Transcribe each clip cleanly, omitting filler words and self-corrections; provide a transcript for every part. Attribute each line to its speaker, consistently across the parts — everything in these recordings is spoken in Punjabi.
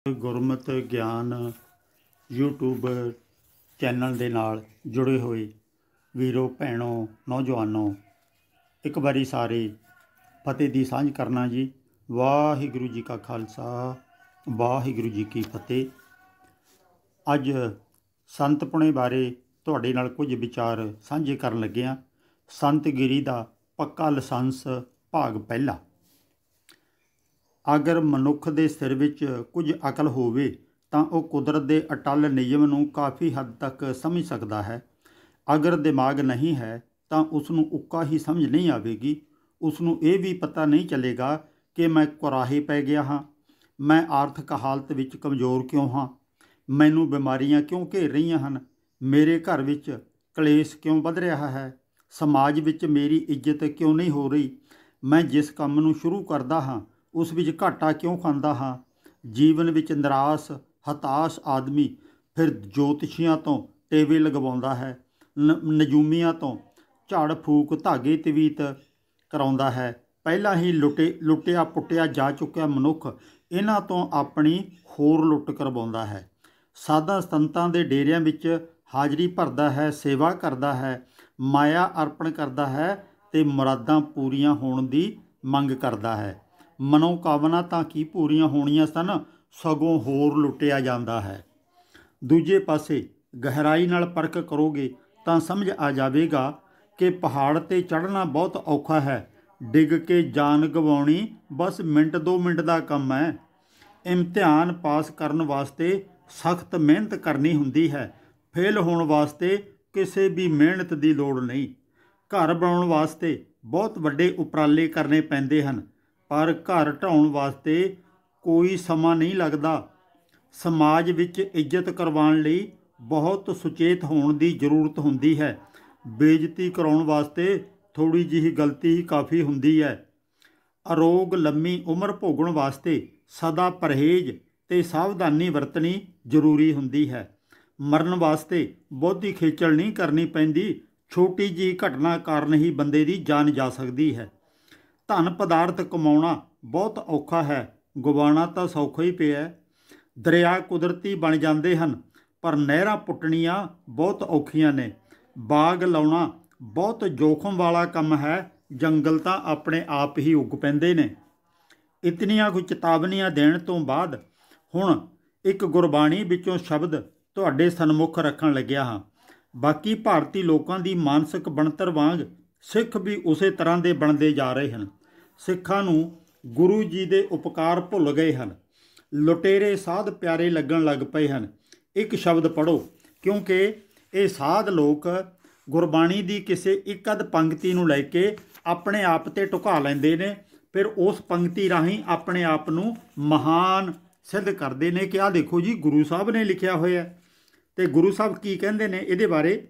Speaker 1: ਗੁਰਮਤ ਗਿਆਨ YouTube ਚੈਨਲ ਦੇ ਨਾਲ ਜੁੜੇ ਹੋਏ ਵੀਰੋ ਭੈਣੋ ਨੌਜਵਾਨੋ, ਇੱਕ ਵਾਰੀ ਸਾਰੇ ਫਤਿਹ ਦੀ ਸਾਂਝ ਕਰਨਾ ਜੀ। ਵਾਹਿਗੁਰੂ ਜੀ ਕਾ ਖਾਲਸਾ, ਵਾਹਿਗੁਰੂ ਜੀ ਕੀ ਫਤਿਹ। ਅੱਜ ਸੰਤ ਪੁਣੇ ਬਾਰੇ ਤੁਹਾਡੇ ਨਾਲ ਕੁਝ ਵਿਚਾਰ ਸਾਂਝੇ ਕਰਨ ਲੱਗਿਆ। ਸੰਤਗਿਰੀ ਦਾ ਪੱਕਾ ਲਾਇਸੈਂਸ ਭਾਗ ਪਹਿਲਾ। ਅਗਰ ਮਨੁੱਖ ਦੇ ਸਿਰ ਵਿੱਚ ਕੁਝ ਅਕਲ ਹੋਵੇ ਤਾਂ ਉਹ ਕੁਦਰਤ ਦੇ ਅਟੱਲ ਨਿਯਮ ਨੂੰ ਕਾਫੀ ਹੱਦ ਤੱਕ ਸਮਝ ਸਕਦਾ ਹੈ। ਅਗਰ ਦਿਮਾਗ ਨਹੀਂ ਹੈ ਤਾਂ ਉਸ ਨੂੰ ਉੱਕਾ ਹੀ ਸਮਝ ਨਹੀਂ ਆਵੇਗੀ। ਉਸ ਨੂੰ ਇਹ ਵੀ ਪਤਾ ਨਹੀਂ ਚੱਲੇਗਾ ਕਿ ਮੈਂ ਕੁਰਾਹੇ ਪੈ ਗਿਆ ਹਾਂ, ਮੈਂ ਆਰਥਿਕ ਹਾਲਤ ਵਿੱਚ ਕਮਜ਼ੋਰ ਕਿਉਂ ਹਾਂ, ਮੈਨੂੰ ਬਿਮਾਰੀਆਂ ਕਿਉਂ ਘੇਰ ਰਹੀਆਂ ਹਨ, ਮੇਰੇ ਘਰ ਵਿੱਚ ਕਲੇਸ਼ ਕਿਉਂ ਵੱਧ ਰਿਹਾ ਹੈ, ਸਮਾਜ ਵਿੱਚ ਮੇਰੀ ਇੱਜ਼ਤ ਕਿਉਂ ਨਹੀਂ ਹੋ ਰਹੀ, ਮੈਂ ਜਿਸ ਕੰਮ ਨੂੰ ਸ਼ੁਰੂ ਕਰਦਾ ਹਾਂ ਉਸ ਵਿੱਚ ਘਾਟਾ ਕਿਉਂ ਖਾਂਦਾ ਹਾਂ। ਜੀਵਨ ਵਿੱਚ ਨਿਰਾਸ਼ ਹਤਾਸ਼ ਆਦਮੀ ਫਿਰ ਜੋਤਸ਼ੀਆਂ ਤੋਂ ਟੇਵੇ ਲਗਵਾਉਂਦਾ ਹੈ, ਨਜੂਮੀਆਂ ਤੋਂ ਝਾੜ ਫੂਕ ਧਾਗੇ ਤਵੀਤ ਕਰਾਉਂਦਾ ਹੈ। ਪਹਿਲਾਂ ਹੀ ਲੁੱਟਿਆ ਪੁੱਟਿਆ ਜਾ ਚੁੱਕਿਆ ਮਨੁੱਖ ਇਹਨਾਂ ਤੋਂ ਆਪਣੀ ਹੋਰ ਲੁੱਟ ਕਰਵਾਉਂਦਾ ਹੈ। ਸਾਧਾਂ ਸੰਤਾਂ ਦੇ ਡੇਰਿਆਂ ਵਿੱਚ ਹਾਜ਼ਰੀ ਭਰਦਾ ਹੈ, ਸੇਵਾ ਕਰਦਾ ਹੈ, ਮਾਇਆ ਅਰਪਣ ਕਰਦਾ ਹੈ ਅਤੇ ਮੁਰਾਦਾਂ ਪੂਰੀਆਂ ਹੋਣ ਦੀ ਮੰਗ ਕਰਦਾ ਹੈ। ਮਨੋਕਾਮਨਾ ਤਾਂ ਕੀ ਪੂਰੀਆਂ ਹੋਣੀਆਂ ਸਨ, ਸਗੋਂ ਹੋਰ ਲੁੱਟਿਆ ਜਾਂਦਾ ਹੈ। ਦੂਜੇ ਪਾਸੇ ਗਹਿਰਾਈ ਨਾਲ ਪਰਖ ਕਰੋਗੇ ਤਾਂ ਸਮਝ ਆ ਜਾਵੇਗਾ ਕਿ ਪਹਾੜ 'ਤੇ ਚੜ੍ਹਨਾ ਬਹੁਤ ਔਖਾ ਹੈ, ਡਿੱਗ ਕੇ ਜਾਨ ਗਵਾਉਣੀ ਬਸ ਮਿੰਟ 2 ਮਿੰਟ ਦਾ ਕੰਮ ਹੈ। ਇਮਤਿਹਾਨ ਪਾਸ ਕਰਨ ਵਾਸਤੇ ਸਖਤ ਮਿਹਨਤ ਕਰਨੀ ਹੁੰਦੀ ਹੈ, ਫੇਲ ਹੋਣ ਵਾਸਤੇ ਕਿਸੇ ਵੀ ਮਿਹਨਤ ਦੀ ਲੋੜ ਨਹੀਂ। ਘਰ ਬਣਾਉਣ ਵਾਸਤੇ ਬਹੁਤ ਵੱਡੇ ਉਪਰਾਲੇ ਕਰਨੇ ਪੈਂਦੇ ਹਨ, ਪਰ ਘਰ ਢਾਉਣ ਵਾਸਤੇ ਕੋਈ ਸਮਾਂ ਨਹੀਂ ਲੱਗਦਾ। ਸਮਾਜ ਵਿੱਚ ਇੱਜ਼ਤ ਕਰਵਾਉਣ ਲਈ ਬਹੁਤ ਸੁਚੇਤ ਹੋਣ ਦੀ ਜ਼ਰੂਰਤ ਹੁੰਦੀ ਹੈ। ਬੇਇੱਜ਼ਤੀ ਕਰਾਉਣ ਵਾਸਤੇ ਥੋੜ੍ਹੀ ਜਿਹੀ ਗਲਤੀ ਹੀ ਕਾਫੀ ਹੁੰਦੀ ਹੈ। ਅਰੋਗ ਲੰਮੀ ਉਮਰ ਭੋਗਣ ਵਾਸਤੇ ਸਦਾ ਪਰਹੇਜ਼ ਅਤੇ ਸਾਵਧਾਨੀ ਵਰਤਣੀ ਜ਼ਰੂਰੀ ਹੁੰਦੀ ਹੈ। ਮਰਨ ਵਾਸਤੇ ਬਹੁਤੀ ਖੇਚਲ ਨਹੀਂ ਕਰਨੀ ਪੈਂਦੀ, ਛੋਟੀ ਜਿਹੀ ਘਟਨਾ ਕਾਰਨ ਹੀ ਬੰਦੇ ਦੀ ਜਾਨ ਜਾ ਸਕਦੀ ਹੈ। ਧਨ ਪਦਾਰਥ ਕਮਾਉਣਾ ਬਹੁਤ ਔਖਾ ਹੈ, ਗਵਾਉਣਾ ਤਾਂ ਸੌਖਾ ਹੀ ਪਿਆ। ਦਰਿਆ ਕੁਦਰਤੀ ਬਣ ਜਾਂਦੇ ਹਨ, ਪਰ ਨਹਿਰਾਂ ਪੁੱਟਣੀਆਂ ਬਹੁਤ ਔਖੀਆਂ ਨੇ। ਬਾਗ ਲਾਉਣਾ ਬਹੁਤ ਜੋਖਮ ਵਾਲਾ ਕੰਮ ਹੈ, ਜੰਗਲ ਤਾਂ ਆਪਣੇ ਆਪ ਹੀ ਉੱਗ ਪੈਂਦੇ ਨੇ। ਇਤਨੀਆਂ ਕੁ ਚੇਤਾਵਨੀਆਂ ਦੇਣ ਤੋਂ ਬਾਅਦ ਹੁਣ ਇੱਕ ਗੁਰਬਾਣੀ ਵਿੱਚੋਂ ਸ਼ਬਦ ਤੁਹਾਡੇ ਸਨਮੁਖ ਰੱਖਣ ਲੱਗਿਆ ਹਾਂ। ਬਾਕੀ ਭਾਰਤੀ ਲੋਕਾਂ ਦੀ ਮਾਨਸਿਕ ਬਣਤਰ ਵਾਂਗ ਸਿੱਖ ਵੀ ਉਸੇ ਤਰ੍ਹਾਂ ਦੇ ਬਣਦੇ ਜਾ ਰਹੇ ਹਨ। ਸਿੱਖਾਂ ਨੂੰ ਗੁਰੂ ਜੀ ਦੇ ਉਪਕਾਰ ਭੁੱਲ ਗਏ ਹਨ, ਲੁਟੇਰੇ ਸਾਧ ਪਿਆਰੇ ਲੱਗਣ ਲੱਗ ਪਏ ਹਨ। ਇੱਕ ਸ਼ਬਦ ਪੜ੍ਹੋ, ਕਿਉਂਕਿ ਇਹ ਸਾਧ ਲੋਕ ਗੁਰਬਾਣੀ ਦੀ ਕਿਸੇ ਇੱਕ ਅੱਧ ਪੰਕਤੀ ਨੂੰ ਲੈ ਕੇ ਆਪਣੇ ਆਪ 'ਤੇ ਢੁਕਾ ਲੈਂਦੇ ਨੇ, ਫਿਰ ਉਸ ਪੰਕਤੀ ਰਾਹੀਂ ਆਪਣੇ ਆਪ ਨੂੰ ਮਹਾਨ ਸਿੱਧ ਕਰਦੇ ਨੇ ਕਿ ਆਹ ਦੇਖੋ ਜੀ ਗੁਰੂ ਸਾਹਿਬ ਨੇ ਲਿਖਿਆ ਹੋਇਆ। ਅਤੇ ਗੁਰੂ ਸਾਹਿਬ ਕੀ ਕਹਿੰਦੇ ਨੇ ਇਹਦੇ ਬਾਰੇ?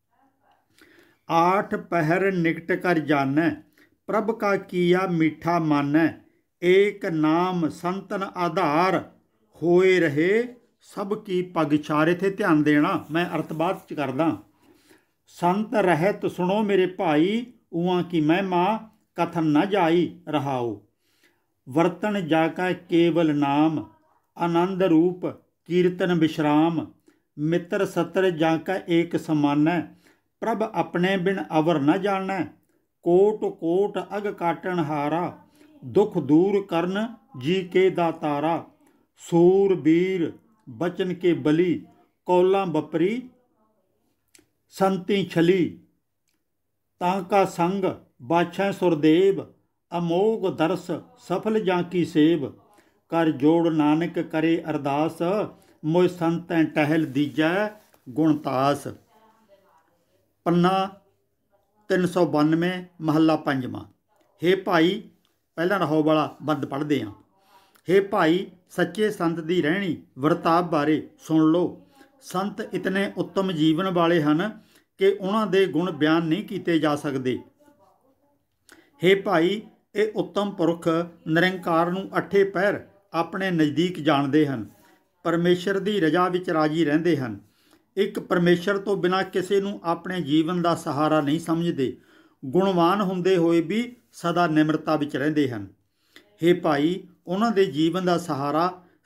Speaker 1: ਆਠ ਪਹਿਰ ਨਿਕਟ ਕਰ ਜਾਨੈ, ਪ੍ਰਭ ਕਾ ਕੀਆ ਮੀਠਾ ਮਾਨੈ, ਏਕ ਨਾਮ ਸੰਤਨ ਆਧਾਰ, ਹੋਏ ਰਹੇ ਸਭ ਕੀ ਪਗ ਛਾਰ। ਇੱਥੇ ਧਿਆਨ ਦੇਣਾ, ਮੈਂ ਅਰਥ ਬਾਅਦ 'ਚ ਕਰਦਾ। ਸੰਤ ਰਹਿਤ ਸੁਣੋ ਮੇਰੇ ਭਾਈ, ਉਹਾਂ ਕੀ ਮਹਿਮਾ ਕਥਨ ਨਾ ਜਾਈ ਰਹਾਓ। ਵਰਤਨ ਜਾ ਕਾ ਕੇਵਲ ਨਾਮ, ਆਨੰਦ ਰੂਪ ਕੀਰਤਨ ਵਿਸ਼ਰਾਮ, ਮਿੱਤਰ ਸਤਰ ਜਾ ਕਾ ਏਕ ਸਮਾਨੈ, ਪ੍ਰਭ ਆਪਣੇ ਬਿਨ ਅਵਰ ਨ ਜਾਣੈ, ਕੋਟ ਕੋਟ ਅਗ ਕਾਟਣ ਹਾਰਾ, ਦੁਖ ਦੂਰ ਕਰਨ ਜੀ ਕੇ ਦਾਤਾਰਾ, ਸੂਰ ਬੀਰ ਬਚਨ ਕੇ ਬਲੀ, ਕੌਲਾਂ ਬਪਰੀ ਸੰਤੀ ਛਲੀ, ਤਾਂ ਕਾ ਸੰਗ ਬਾਛੈ ਸੁਰਦੇਵ, ਅਮੋਗ ਦਰਸ ਸਫਲ ਜਾਂ ਕੀ ਸੇਵ, ਕਰ ਜੋੜ ਨਾਨਕ ਕਰੇ ਅਰਦਾਸ, ਮੋਇ ਸੰਤੈ ਟਹਿਲ ਦੀਜੈ ਗੁਣਤਾਸ। ਪੰਨਾ 392 ਮਹੱਲਾ ਪੰਜਵਾਂ। ਹੇ ਭਾਈ, ਪਹਿਲਾਂ ਰਹੋ ਵਾਲਾ ਬੰਦ ਪੜ੍ਹਦੇ ਹਾਂ। ਹੇ ਭਾਈ, ਸੱਚੇ ਸੰਤ ਦੀ ਰਹਿਣੀ ਵਰਤਾਵ ਬਾਰੇ ਸੁਣ ਲਓ। ਸੰਤ ਇਤਨੇ ਉੱਤਮ ਜੀਵਨ ਵਾਲੇ ਹਨ ਕਿ ਉਹਨਾਂ ਦੇ ਗੁਣ ਬਿਆਨ ਨਹੀਂ ਕੀਤੇ ਜਾ ਸਕਦੇ। ਹੇ ਭਾਈ, ਇਹ ਉੱਤਮ ਪੁਰਖ ਨਿਰੰਕਾਰ ਨੂੰ ਅੱਠੇ ਪਹਿਰ ਆਪਣੇ ਨਜ਼ਦੀਕ ਜਾਣਦੇ ਹਨ, ਪਰਮੇਸ਼ਰ ਦੀ ਰਜ਼ਾ ਵਿੱਚ ਰਾਜੀ ਰਹਿੰਦੇ ਹਨ। ਇੱਕ ਪਰਮੇਸ਼ਰ ਤੋਂ ਬਿਨਾਂ ਕਿਸੇ ਨੂੰ ਆਪਣੇ ਜੀਵਨ ਦਾ ਸਹਾਰਾ ਨਹੀਂ ਸਮਝਦੇ, ਗੁਣਵਾਨ ਹੁੰਦੇ ਹੋਏ ਵੀ ਸਦਾ ਨਿਮਰਤਾ ਵਿੱਚ ਰਹਿੰਦੇ ਹਨ। ਹੇ ਭਾਈ, ਉਹਨਾਂ ਦੇ ਜੀਵਨ ਦਾ ਸਹਾਰਾ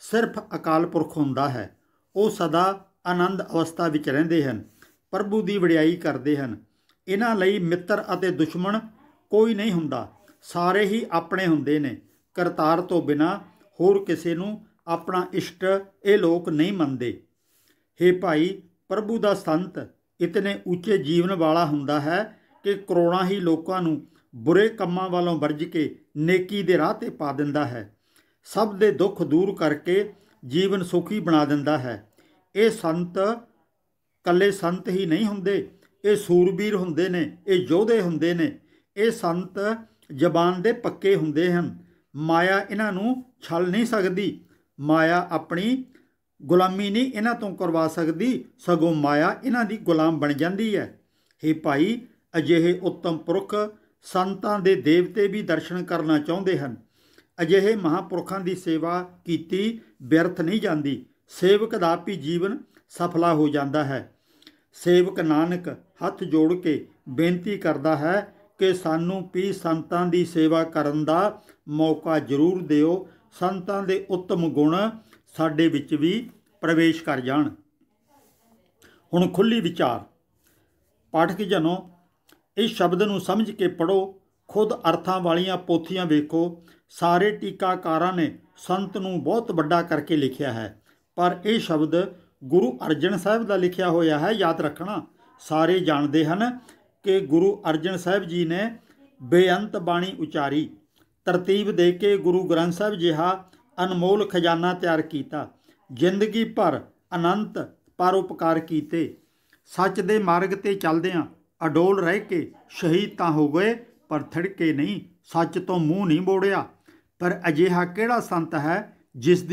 Speaker 1: ਸਿਰਫ ਅਕਾਲ ਪੁਰਖ ਹੁੰਦਾ ਹੈ। ਉਹ ਸਦਾ ਆਨੰਦ ਅਵਸਥਾ ਵਿੱਚ ਰਹਿੰਦੇ ਹਨ, ਪ੍ਰਭੂ ਦੀ ਵਡਿਆਈ ਕਰਦੇ ਹਨ। ਇਹਨਾਂ ਲਈ ਮਿੱਤਰ ਅਤੇ ਦੁਸ਼ਮਣ ਕੋਈ ਨਹੀਂ ਹੁੰਦਾ, ਸਾਰੇ ਹੀ ਆਪਣੇ ਹੁੰਦੇ ਨੇ। ਕਰਤਾਰ ਤੋਂ ਬਿਨਾਂ ਹੋਰ ਕਿਸੇ ਨੂੰ ਆਪਣਾ ਇਸ਼ਟ ਇਹ ਲੋਕ ਨਹੀਂ ਮੰਨਦੇ। ਹੇ ਭਾਈ, ਪ੍ਰਭੂ ਦਾ ਸੰਤ ਇਤਨੇ ਉੱਚੇ ਜੀਵਨ ਵਾਲਾ ਹੁੰਦਾ ਹੈ ਕਿ ਕਰੋੜਾਂ ਹੀ ਲੋਕਾਂ ਨੂੰ ਬੁਰੇ ਕੰਮਾਂ ਵੱਲੋਂ ਵਰਜ ਕੇ ਨੇਕੀ ਦੇ ਰਾਹ 'ਤੇ ਪਾ ਦਿੰਦਾ ਹੈ। ਸਭ ਦੇ ਦੁੱਖ ਦੂਰ ਕਰਕੇ ਜੀਵਨ ਸੁਖੀ ਬਣਾ ਦਿੰਦਾ ਹੈ। ਇਹ ਸੰਤ ਇਕੱਲੇ ਸੰਤ ਹੀ ਨਹੀਂ ਹੁੰਦੇ, ਇਹ ਸੂਰਬੀਰ ਹੁੰਦੇ ਨੇ, ਇਹ ਯੋਧੇ ਹੁੰਦੇ ਨੇ। ਇਹ ਸੰਤ ਜ਼ਬਾਨ ਦੇ ਪੱਕੇ ਹੁੰਦੇ ਹਨ। ਮਾਇਆ ਇਹਨਾਂ ਨੂੰ ਛਲ ਨਹੀਂ ਸਕਦੀ। ਮਾਇਆ ਆਪਣੀ ਗੁਲਾਮੀ ਨਹੀਂ ਇਹਨਾਂ ਤੋਂ ਕਰਵਾ ਸਕਦੀ, ਸਗੋਂ ਮਾਇਆ ਇਹਨਾਂ ਦੀ ਗੁਲਾਮ ਬਣ ਜਾਂਦੀ ਹੈ। ਹੇ ਭਾਈ, ਅਜਿਹੇ ਉੱਤਮ ਪੁਰਖ ਸੰਤਾਂ ਦੇ ਦੇਵਤੇ ਵੀ ਦਰਸ਼ਨ ਕਰਨਾ ਚਾਹੁੰਦੇ ਹਨ। ਅਜਿਹੇ ਮਹਾਂਪੁਰਖਾਂ ਦੀ ਸੇਵਾ ਕੀਤੀ ਵਿਅਰਥ ਨਹੀਂ ਜਾਂਦੀ। ਸੇਵਕ ਦਾ ਵੀ ਜੀਵਨ ਸਫਲਾ ਹੋ ਜਾਂਦਾ ਹੈ। ਸੇਵਕ ਨਾਨਕ ਹੱਥ ਜੋੜ ਕੇ ਬੇਨਤੀ ਕਰਦਾ ਹੈ ਕਿ ਸਾਨੂੰ ਵੀ ਸੰਤਾਂ ਦੀ ਸੇਵਾ ਕਰਨ ਦਾ ਮੌਕਾ ਜ਼ਰੂਰ ਦਿਓ। ਸੰਤਾਂ ਦੇ ਉੱਤਮ ਗੁਣ ਸਾਡੇ ਵਿੱਚ ਵੀ ਪ੍ਰਵੇਸ਼ ਕਰ ਜਾਣ। ਹੁਣ ਖੁੱਲ੍ਹੀ ਵਿਚਾਰ। ਪਾਠਕ ਜਨੋ, ਇਸ ਸ਼ਬਦ ਨੂੰ ਸਮਝ ਕੇ ਪੜ੍ਹੋ। ਖੁਦ ਅਰਥਾਂ ਵਾਲੀਆਂ ਪੋਥੀਆਂ ਵੇਖੋ। ਸਾਰੇ ਟੀਕਾਕਾਰਾਂ ਨੇ ਸੰਤ ਨੂੰ ਬਹੁਤ ਵੱਡਾ ਕਰਕੇ ਲਿਖਿਆ ਹੈ, ਪਰ ਇਹ ਸ਼ਬਦ ਗੁਰੂ ਅਰਜਨ ਸਾਹਿਬ ਦਾ ਲਿਖਿਆ ਹੋਇਆ ਹੈ। ਯਾਦ ਰੱਖਣਾ, ਸਾਰੇ ਜਾਣਦੇ ਹਨ ਕਿ ਗੁਰੂ ਅਰਜਨ ਸਾਹਿਬ ਜੀ ਨੇ ਬੇਅੰਤ ਬਾਣੀ ਉਚਾਰੀ। ਤਰਤੀਬ ਦੇ ਕੇ ਗੁਰੂ ਗ੍ਰੰਥ ਸਾਹਿਬ ਜਿਹਾ ਅਨਮੋਲ ਖਜ਼ਾਨਾ ਤਿਆਰ ਕੀਤਾ। ਜ਼ਿੰਦਗੀ ਭਰ ਅਨੰਤ ਪਰਉਪਕਾਰ ਕੀਤੇ। ਸੱਚ ਦੇ ਮਾਰਗ 'ਤੇ ਚੱਲਦਿਆਂ ਅਡੋਲ ਰਹਿ ਕੇ ਸ਼ਹੀਦ ਤਾਂ ਹੋ ਗਏ, ਪਰ ਥਿੜਕੇ ਨਹੀਂ, ਸੱਚ ਤੋਂ ਮੂੰਹ ਨਹੀਂ ਮੋੜਿਆ। ਪਰ ਅਜਿਹਾ ਕਿਹੜਾ ਸੰਤ ਹੈ ਜਿਸ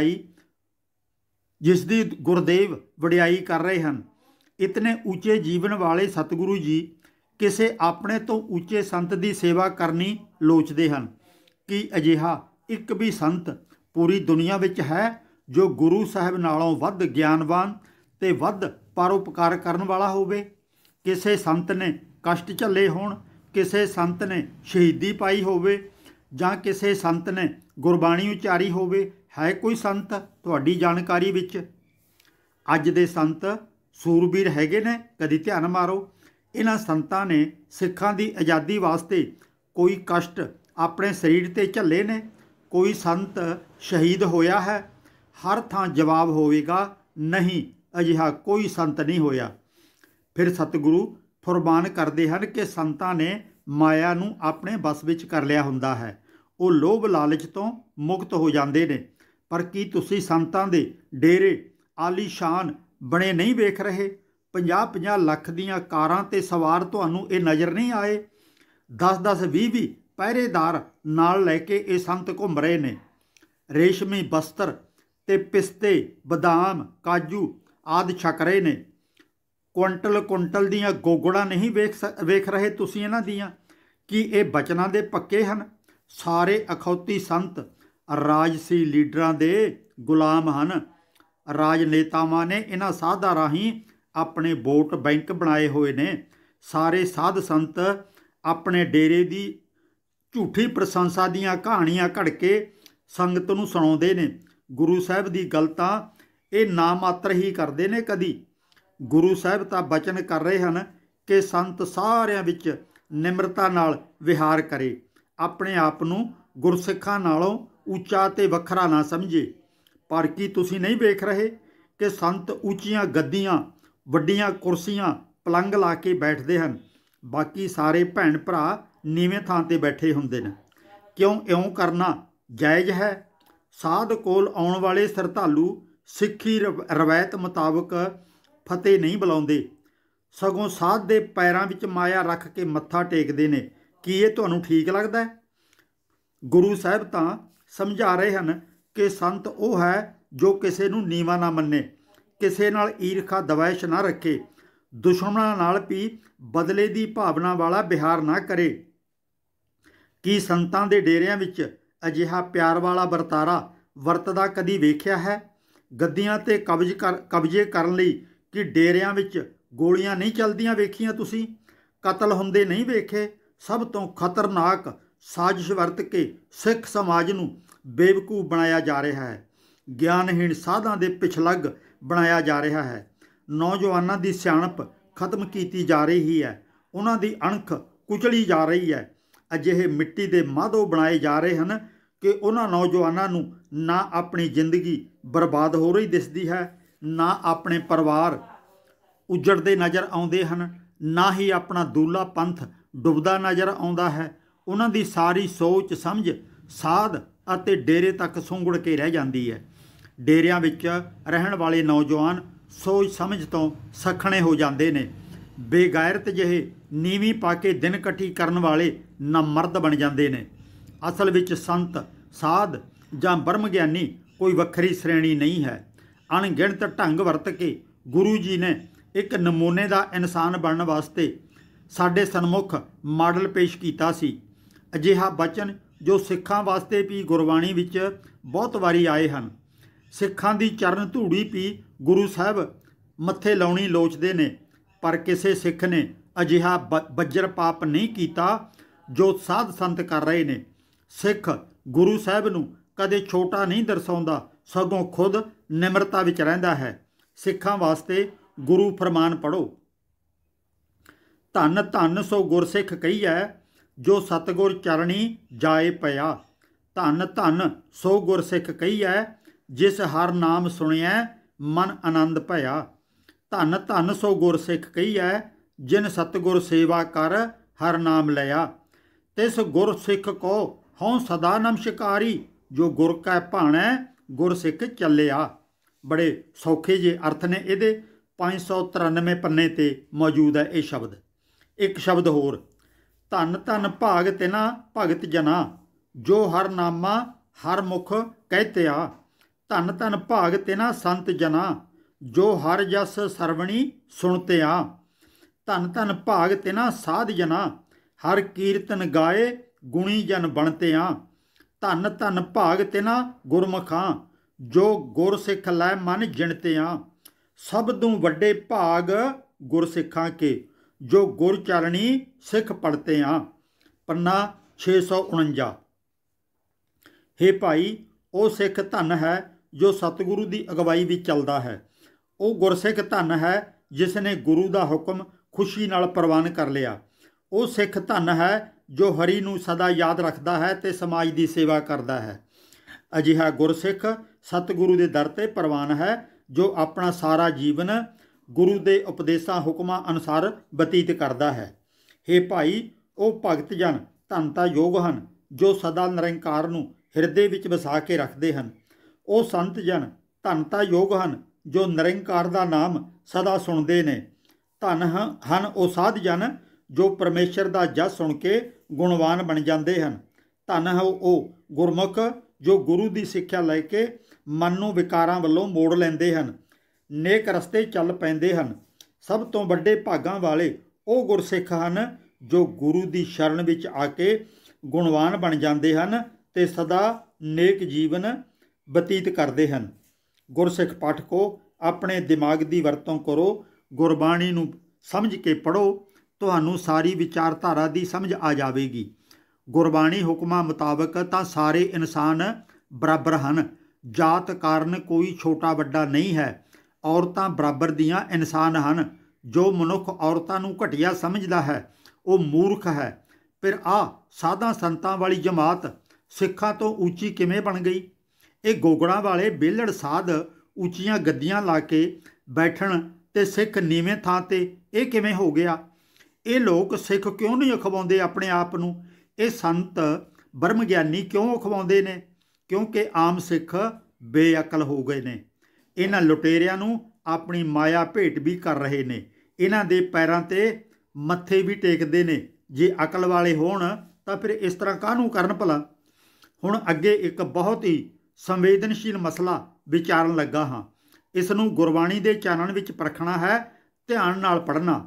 Speaker 1: ਦੀ ਗੁਰਦੇਵ ਵਡਿਆਈ ਕਰ ਰਹੇ ਹਨ। ਇਤਨੇ ਉੱਚੇ ਜੀਵਨ ਵਾਲੇ ਸਤਿਗੁਰੂ ਜੀ ਕਿਸੇ ਆਪਣੇ ਤੋਂ ਉੱਚੇ ਸੰਤ ਦੀ ਸੇਵਾ ਕਰਨੀ ਲੋਚਦੇ ਹਨ। ਕੀ ਅਜਿਹਾ ਇੱਕ ਵੀ ਸੰਤ ਪੂਰੀ ਦੁਨੀਆ ਵਿੱਚ ਹੈ ਜੋ ਗੁਰੂ ਸਾਹਿਬ ਨਾਲੋਂ ਵੱਧ ਗਿਆਨਵਾਨ ਤੇ ਵੱਧ ਪਰਉਪਕਾਰ ਕਰਨ ਵਾਲਾ ਹੋਵੇ? ਕਿਸੇ ਸੰਤ ਨੇ ਕਸ਼ਟ ਝੱਲੇ ਹੋਣ, ਕਿਸੇ ਸੰਤ ਨੇ ਸ਼ਹੀਦੀ ਪਾਈ ਹੋਵੇ, ਜਾਂ ਕਿਸੇ ਸੰਤ ਨੇ ਗੁਰਬਾਣੀ ਉਚਾਰੀ ਹੋਵੇ? ਹੈ ਕੋਈ ਸੰਤ ਤੁਹਾਡੀ ਜਾਣਕਾਰੀ ਵਿੱਚ? ਅੱਜ ਦੇ ਸੰਤ ਸੂਰਬੀਰ ਹੈਗੇ ਨੇ? ਕਦੀ ਧਿਆਨ ਮਾਰੋ। ਇਹਨਾਂ ਸੰਤਾਂ ਨੇ ਸਿੱਖਾਂ ਦੀ ਆਜ਼ਾਦੀ ਵਾਸਤੇ ਕੋਈ ਕਸ਼ਟ ਆਪਣੇ ਸਰੀਰ 'ਤੇ ਝੱਲੇ ਨੇ? ਕੋਈ ਸੰਤ ਸ਼ਹੀਦ ਹੋਇਆ ਹੈ? ਹਰ ਥਾਂ ਜਵਾਬ ਹੋਵੇਗਾ, ਨਹੀਂ, ਅਜਿਹਾ ਕੋਈ ਸੰਤ ਨਹੀਂ ਹੋਇਆ। ਫਿਰ ਸਤਿਗੁਰੂ ਫੁਰਮਾਨ ਕਰਦੇ ਹਨ ਕਿ ਸੰਤਾਂ ਨੇ ਮਾਇਆ ਨੂੰ ਆਪਣੇ ਵੱਸ ਵਿੱਚ ਕਰ ਲਿਆ ਹੁੰਦਾ ਹੈ। ਉਹ ਲੋਭ ਲਾਲਚ ਤੋਂ ਮੁਕਤ ਹੋ ਜਾਂਦੇ ਨੇ। ਪਰ ਕੀ ਤੁਸੀਂ ਸੰਤਾਂ ਦੇ ਡੇਰੇ ਆਲੀਸ਼ਾਨ ਬਣੇ ਨਹੀਂ ਵੇਖ ਰਹੇ? 50-50 ਲੱਖ ਦੀਆਂ ਕਾਰਾਂ 'ਤੇ ਸਵਾਰ ਤੁਹਾਨੂੰ ਇਹ ਨਜ਼ਰ ਨਹੀਂ ਆਏ? 10-10 20-20 ਪਹਿਰੇਦਾਰ ਨਾਲ ਲੈ ਕੇ ਇਹ ਸੰਤ ਘੁੰਮ ਰਹੇ ਨੇ। ਰੇਸ਼ਮੀ ਬਸਤਰ ਤੇ ਪਿਸਤੇ, ਬਦਾਮ, ਕਾਜੂ ਆਦਿ ਛਕ ਰਹੇ ਨੇ। ਕੁਇੰਟਲ ਦੀਆਂ ਗੋਗੜਾਂ ਨਹੀਂ ਵੇਖ ਰਹੇ ਤੁਸੀਂ ਇਹਨਾਂ ਦੀਆਂ? ਕੀ ਇਹ ਬਚਨਾਂ ਦੇ ਪੱਕੇ ਹਨ? ਸਾਰੇ ਅਖੌਤੀ ਸੰਤ ਰਾਜਸੀ ਲੀਡਰਾਂ ਦੇ ਗੁਲਾਮ ਹਨ। ਰਾਜਨੇਤਾਵਾਂ ਨੇ ਇਹਨਾਂ ਸਾਧਾਂ ਰਾਹੀਂ ਆਪਣੇ ਵੋਟ ਬੈਂਕ ਬਣਾਏ ਹੋਏ ਨੇ। ਸਾਰੇ ਸਾਧ ਸੰਤ ਆਪਣੇ ਡੇਰੇ ਦੀ ਝੂਠੀ ਪ੍ਰਸ਼ੰਸਾ ਦੀਆਂ ਕਹਾਣੀਆਂ ਘੜ ਕੇ ਸੰਗਤ ਨੂੰ ਸੁਣਾਉਂਦੇ ਨੇ। ਗੁਰੂ ਸਾਹਿਬ ਦੀ ਗੱਲ ਤਾਂ ਇਹ ਨਾ ਮਾਤਰ ਹੀ ਕਰਦੇ ਨੇ। ਕਦੀ ਗੁਰੂ ਸਾਹਿਬ ਤਾਂ ਬਚਨ ਕਰ ਰਹੇ ਹਨ ਕਿ ਸੰਤ ਸਾਰਿਆਂ ਵਿੱਚ ਨਿਮਰਤਾ ਨਾਲ ਵਿਹਾਰ ਕਰੇ, ਆਪਣੇ ਆਪ ਨੂੰ ਗੁਰਸਿੱਖਾਂ ਨਾਲੋਂ ਉੱਚਾ ਤੇ ਵੱਖਰਾ ਨਾ ਸਮਝੇ। ਪਰ ਕੀ ਤੁਸੀਂ ਨਹੀਂ ਵੇਖ ਰਹੇ ਕਿ ਸੰਤ ਉੱਚੀਆਂ ਗੱਦੀਆਂ, ਵੱਡੀਆਂ ਕੁਰਸੀਆਂ, ਪਲੰਗ ਲਾ ਕੇ ਬੈਠਦੇ ਹਨ, ਬਾਕੀ ਸਾਰੇ ਭੈਣ ਭਰਾ ਨੀਵੇਂ ਥਾਂ 'ਤੇ ਬੈਠੇ ਹੁੰਦੇ ਨੇ? ਕਿਉਂ ਇਉਂ ਕਰਨਾ ਜਾਇਜ਼ ਹੈ? ਸਾਧ ਕੋਲ ਆਉਣ ਵਾਲੇ ਸ਼ਰਧਾਲੂ ਸਿੱਖੀ ਰਵਾਇਤ ਮੁਤਾਬਕ ਫਤਿਹ ਨਹੀਂ ਬੁਲਾਉਂਦੇ, ਸਗੋਂ ਸਾਧ ਦੇ ਪੈਰਾਂ ਵਿੱਚ ਮਾਇਆ ਰੱਖ ਕੇ ਮੱਥਾ ਟੇਕਦੇ ਨੇ। ਕੀ ਇਹ ਤੁਹਾਨੂੰ ਠੀਕ ਲੱਗਦਾ ਹੈ? ਗੁਰੂ ਸਾਹਿਬ ਤਾਂ ਸਮਝਾ ਰਹੇ ਹਨ ਕਿ ਸੰਤ ਉਹ ਹੈ ਜੋ ਕਿਸੇ ਨੂੰ ਨੀਵਾਂ ਨਾ ਮੰਨੇ, ਕਿਸੇ ਨਾਲ ਈਰਖਾ ਦਵੈਸ਼ ਨਾ ਰੱਖੇ, ਦੁਸ਼ਮਣਾਂ ਨਾਲ ਵੀ ਬਦਲੇ ਦੀ ਭਾਵਨਾ ਵਾਲਾ ਵਿਹਾਰ ਨਾ ਕਰੇ। ਕੀ ਸੰਤਾਂ ਦੇ ਡੇਰਿਆਂ ਵਿੱਚ ਅਜਿਹਾ ਪਿਆਰ ਵਾਲਾ ਵਰਤਾਰਾ ਵਰਤਦਾ ਕਦੀ ਵੇਖਿਆ ਹੈ? ਗੱਦੀਆਂ 'ਤੇ ਕਬਜ਼ੇ ਕਰਨ ਲਈ ਕਿ ਡੇਰਿਆਂ ਵਿੱਚ ਗੋਲੀਆਂ ਨਹੀਂ ਚੱਲਦੀਆਂ ਵੇਖੀਆਂ ਤੁਸੀਂ? ਕਤਲ ਹੁੰਦੇ ਨਹੀਂ ਵੇਖੇ? ਸਭ ਤੋਂ ਖਤਰਨਾਕ ਸਾਜ਼ਿਸ਼ ਵਰਤ ਕੇ ਸਿੱਖ ਸਮਾਜ ਨੂੰ ਬੇਵਕੂਫ ਬਣਾਇਆ ਜਾ ਰਿਹਾ ਹੈ। ਗਿਆਨਹੀਣ ਸਾਧਾਂ ਦੇ ਪਿਛਲੱਗ ਬਣਾਇਆ ਜਾ ਰਿਹਾ ਹੈ। ਨੌਜਵਾਨਾਂ ਦੀ ਸਿਆਣਪ ਖਤਮ ਕੀਤੀ ਜਾ ਰਹੀ ਹੈ। ਉਹਨਾਂ ਦੀ ਅਣਖ ਕੁਚਲੀ ਜਾ ਰਹੀ ਹੈ। ਅਜਿਹੇ ਮਿੱਟੀ ਦੇ ਮਾਧੋ ਬਣਾਏ ਜਾ ਰਹੇ ਹਨ ਕਿ ਉਹਨਾਂ ਨੌਜਵਾਨਾਂ ਨੂੰ ਨਾ ਆਪਣੀ ਜ਼ਿੰਦਗੀ ਬਰਬਾਦ ਹੋ ਰਹੀ ਦਿਸਦੀ ਹੈ, ਨਾ ਆਪਣੇ ਪਰਿਵਾਰ ਉਜੜਦੇ ਨਜ਼ਰ ਆਉਂਦੇ ਹਨ, ਨਾ ਹੀ ਆਪਣਾ ਦੂਲਾ ਪੰਥ ਡੁੱਬਦਾ ਨਜ਼ਰ ਆਉਂਦਾ ਹੈ। ਉਹਨਾਂ ਦੀ ਸਾਰੀ ਸੋਚ ਸਮਝ ਸਾਧ ਅਤੇ ਡੇਰੇ ਤੱਕ ਸੁੰਗੜ ਕੇ ਰਹਿ ਜਾਂਦੀ ਹੈ। ਡੇਰਿਆਂ ਵਿੱਚ ਰਹਿਣ ਵਾਲੇ ਨੌਜਵਾਨ ਸੋਚ ਸਮਝ ਤੋਂ ਸੱਖਣੇ ਹੋ ਜਾਂਦੇ ਨੇ। ਬੇਗੈਰਤ ਜਿਹੇ ਨੀਵੀਂ ਪਾ ਕੇ ਦਿਨ ਇਕੱਠੀ ਕਰਨ ਵਾਲੇ ਨਾਮਰਦ ਬਣ ਜਾਂਦੇ ਨੇ। ਅਸਲ ਵਿੱਚ ਸੰਤ, ਸਾਧ ਜਾਂ ਬ੍ਰਹਮ ਗਿਆਨੀ ਕੋਈ ਵੱਖਰੀ ਸ਼੍ਰੇਣੀ ਨਹੀਂ ਹੈ। ਅਣਗਿਣਤ ਢੰਗ ਵਰਤ ਕੇ ਗੁਰੂ ਜੀ ਨੇ ਇੱਕ ਨਮੂਨੇ ਦਾ ਇਨਸਾਨ ਬਣਨ ਵਾਸਤੇ ਸਾਡੇ ਸਨਮੁਖ ਮਾਡਲ ਪੇਸ਼ ਕੀਤਾ ਸੀ। ਅਜਿਹਾ ਬਚਨ ਜੋ ਸਿੱਖਾਂ ਵਾਸਤੇ ਵੀ ਗੁਰਬਾਣੀ ਵਿੱਚ ਬਹੁਤ ਵਾਰੀ ਆਏ ਹਨ। ਸਿੱਖਾਂ ਦੀ ਚਰਨ ਧੂੜੀ ਵੀ ਗੁਰੂ ਸਾਹਿਬ ਮੱਥੇ ਲਾਉਣੀ ਲੋਚਦੇ ਨੇ, ਪਰ ਕਿਸੇ ਸਿੱਖ ਨੇ ਅਜਿਹਾ ਬੱਜਰ ਪਾਪ ਨਹੀਂ ਕੀਤਾ ਜੋ ਸਾਧ ਸੰਤ ਕਰ ਰਹੇ ਨੇ। ਸਿੱਖ ਗੁਰੂ ਸਾਹਿਬ ਨੂੰ ਕਦੇ ਛੋਟਾ ਨਹੀਂ ਦਰਸਾਉਂਦਾ, ਸਗੋਂ ਖੁਦ ਨਿਮਰਤਾ ਵਿੱਚ ਰਹਿੰਦਾ ਹੈ। ਸਿੱਖਾਂ ਵਾਸਤੇ ਗੁਰੂ ਫਰਮਾਨ ਪੜ੍ਹੋ। ਧੰਨ ਧੰਨ ਸੋ ਗੁਰਸਿੱਖ ਕਹੀਐ, ਜੋ ਸਤਿਗੁਰ ਚਰਣੀ ਜਾਏ ਪਿਆ। ਧੰਨ ਧੰਨ ਸੋ ਗੁਰਸਿੱਖ ਕਹੀਐ, ਜਿਸ ਹਰ ਨਾਮ ਸੁਣਿਐ ਮਨ ਆਨੰਦ ਭਇਆ। ਧੰਨ ਧੰਨ ਸੋ ਗੁਰਸਿੱਖ ਕਹੀਐ, ਜਿਨ ਸਤਿਗੁਰ ਸੇਵਾ ਕਰ ਹਰ ਨਾਮ ਲਿਆ। ਤਿਸ ਗੁਰਸਿੱਖ ਕੋ ਹਉ ਸਦਾ ਨਮਸਕਾਰੀ, ਜੋ ਗੁਰ ਕੈ ਭਾਣੈ ਗੁਰਸਿੱਖ ਚੱਲਿਆ। ਬੜੇ ਸੌਖੇ ਜਿਹੇ ਅਰਥ ਨੇ ਇਹਦੇ। 593 ਪੰਨੇ ਤੇ ਮੌਜੂਦ ਹੈ ਇਹ ਸ਼ਬਦ। ਇੱਕ ਸ਼ਬਦ ਹੋਰ, ਧੰਨ ਧੰਨ ਭਾਗ ਤਿਨਾ ਭਗਤ ਜਨਾ, ਜੋ ਹਰ ਨਾਮਾ ਹਰ ਮੁਖ ਕਹਿਤਿਆ। ਧੰਨ ਧੰਨ ਭਾਗ ਤਿਨਾ ਸੰਤ ਜਨਾ, ਜੋ ਹਰ ਜਸ ਸਰਵਣੀ ਸੁਣਤਿਆ। ਧੰਨ ਧੰਨ ਭਾਗ ਤਿਨਾ ਸਾਧ ਜਨਾ, ਹਰ ਕੀਰਤਨ ਗਾਏ ਗੁਣੀ ਜਨ ਬਣਤਿਆ। ਧੰਨ ਧੰਨ ਭਾਗ ਤਿਨਾ ਗੁਰਮੁਖਾਂ, ਜੋ ਗੁਰਸਿੱਖ ਲੈ ਮਨ ਜਿਣਤਿਆ। ਸਭ ਤੋਂ ਵੱਡੇ ਭਾਗ ਗੁਰਸਿੱਖਾਂ ਕੇ, ਜੋ ਗੁਰ ਚਰਣੀ ਸਿੱਖ ਪੜਤੇ ਆ। ਪੰਨਾ 649। ਹੇ ਭਾਈ, ਉਹ ਸਿੱਖ ਧਨ ਹੈ ਜੋ ਸਤਿਗੁਰੂ ਦੀ ਅਗਵਾਈ ਵਿੱਚ ਚੱਲਦਾ ਹੈ। ਉਹ ਗੁਰਸਿੱਖ ਧਨ ਹੈ ਜਿਸ ਨੇ ਗੁਰੂ ਦਾ ਹੁਕਮ ਖੁਸ਼ੀ ਨਾਲ ਪ੍ਰਵਾਨ ਕਰ ਲਿਆ। ਉਹ ਸਿੱਖ ਧਨ ਹੈ ਜੋ ਹਰੀ ਨੂੰ ਸਦਾ ਯਾਦ ਰੱਖਦਾ ਹੈ ਤੇ ਸਮਾਜ ਦੀ ਸੇਵਾ ਕਰਦਾ ਹੈ। ਅਜਿਹਾ ਗੁਰਸਿੱਖ ਸਤਿਗੁਰੂ ਦੇ ਦਰ ਤੇ ਪ੍ਰਵਾਨ ਹੈ, ਜੋ ਆਪਣਾ ਸਾਰਾ ਜੀਵਨ ਗੁਰੂ ਦੇ ਉਪਦੇਸ਼ਾਂ ਹੁਕਮਾਂ ਅਨੁਸਾਰ ਬਤੀਤ ਕਰਦਾ ਹੈ। ਹੇ ਭਾਈ, ਉਹ ਭਗਤ ਜਨ ਧੰਨਤਾ ਯੋਗ ਹਨ, ਜੋ ਸਦਾ ਨਿਰੰਕਾਰ ਨੂੰ ਹਿਰਦੇ ਵਿੱਚ ਵਸਾ ਕੇ ਰੱਖਦੇ ਹਨ। ਉਹ ਸੰਤ ਜਨ ਧੰਨਤਾ ਯੋਗ ਹਨ, ਜੋ ਨਿਰੰਕਾਰ ਦਾ ਨਾਮ ਸਦਾ ਸੁਣਦੇ ਨੇ। ਧੰਨ ਹਨ ਉਹ ਸਾਧ ਜਨ, ਜੋ ਪਰਮੇਸ਼ਰ ਦਾ ਜਸ ਸੁਣ ਕੇ ਗੁਣਵਾਨ ਬਣ ਜਾਂਦੇ ਹਨ। ਧੰਨ ਹੈ ਉਹ ਗੁਰਮੁਖ, ਜੋ ਗੁਰੂ ਦੀ ਸਿੱਖਿਆ ਲੈ ਕੇ ਮਨ ਨੂੰ ਵਿਕਾਰਾਂ ਵੱਲੋਂ ਮੋੜ ਲੈਂਦੇ ਹਨ, ਨੇਕ ਰਸਤੇ ਚੱਲ ਪੈਂਦੇ ਹਨ। ਸਭ ਤੋਂ ਵੱਡੇ ਭਾਗਾਂ ਵਾਲੇ ਉਹ ਗੁਰਸਿੱਖ ਹਨ, ਜੋ ਗੁਰੂ ਦੀ ਸ਼ਰਨ ਵਿੱਚ ਆ ਕੇ ਗੁਣਵਾਨ ਬਣ ਜਾਂਦੇ ਹਨ ਤੇ ਸਦਾ ਨੇਕ ਜੀਵਨ ਬਤੀਤ ਕਰਦੇ ਹਨ। ਗੁਰਸਿੱਖ ਪਾਠਕੋ, ਆਪਣੇ ਦਿਮਾਗ ਦੀ ਵਰਤੋਂ ਕਰੋ, ਗੁਰਬਾਣੀ ਨੂੰ ਸਮਝ ਕੇ ਪੜ੍ਹੋ, ਤੁਹਾਨੂੰ ਸਾਰੀ ਵਿਚਾਰਧਾਰਾ ਦੀ ਸਮਝ ਆ ਜਾਵੇਗੀ। ਗੁਰਬਾਣੀ ਹੁਕਮਾਂ ਮੁਤਾਬਕ ਤਾਂ ਸਾਰੇ ਇਨਸਾਨ ਬਰਾਬਰ ਹਨ। ਜਾਤ ਕਾਰਨ ਕੋਈ ਛੋਟਾ ਵੱਡਾ ਨਹੀਂ ਹੈ। ਔਰਤਾਂ ਬਰਾਬਰ ਦੀਆਂ ਇਨਸਾਨ ਹਨ। ਜੋ ਮਨੁੱਖ ਔਰਤਾਂ ਨੂੰ ਘਟੀਆ ਸਮਝਦਾ ਹੈ, ਉਹ ਮੂਰਖ ਹੈ। ਫਿਰ ਸਾਧਾਂ ਸੰਤਾਂ ਵਾਲੀ ਜਮਾਤ ਸਿੱਖਾਂ ਤੋਂ ਉੱਚੀ ਕਿਵੇਂ ਬਣ ਗਈ? ਇਹ ਗੋਗੜਾਂ ਵਾਲੇ ਵਿਹਲੜ ਸਾਧ ਉੱਚੀਆਂ ਗੱਦੀਆਂ ਲਾ ਕੇ ਬੈਠਣ ਤੇ ਸਿੱਖ ਨੀਵੇਂ ਥਾਂ ਤੇ ਇਹ ਕਿਵੇਂ ਹੋ ਗਿਆ? ਇਹ ਲੋਕ ਸਿੱਖ ਕਿਉਂ ਨਹੀਂ ਅਖਵਾਉਂਦੇ ਆਪਣੇ ਆਪ ਨੂੰ? ਇਹ ਸੰਤ ਬ੍ਰਹਮ ਗਿਆਨੀ ਕਿਉਂ ਅਖਵਾਉਂਦੇ ਨੇ? ਕਿਉਂਕਿ ਆਮ ਸਿੱਖ ਬੇਅਕਲ ਹੋ ਗਏ ਨੇ। ਇਹਨਾਂ ਲੁਟੇਰਿਆਂ ਨੂੰ ਆਪਣੀ ਮਾਇਆ ਭੇਟ ਵੀ ਕਰ ਰਹੇ ਨੇ। ਇਹਨਾਂ ਦੇ ਪੈਰਾਂ ਤੇ ਮੱਥੇ ਵੀ ਟੇਕਦੇ ਨੇ। ਜੇ ਅਕਲ ਵਾਲੇ ਹੋਣ ਤਾਂ ਫਿਰ ਇਸ ਤਰ੍ਹਾਂ ਕਾਹਨੂੰ ਕਰਨ ਭਲਾ? ਹੁਣ ਅੱਗੇ ਇੱਕ ਬਹੁਤ ਹੀ ਸੰਵੇਦਨਸ਼ੀਲ ਮਸਲਾ ਵਿਚਾਰਨ ਲੱਗਾ ਹਾਂ। ਇਸ ਨੂੰ ਗੁਰਬਾਣੀ ਦੇ ਚਾਨਣ ਵਿੱਚ ਪਰਖਣਾ ਹੈ, ਧਿਆਨ ਨਾਲ ਪੜ੍ਹਨਾ।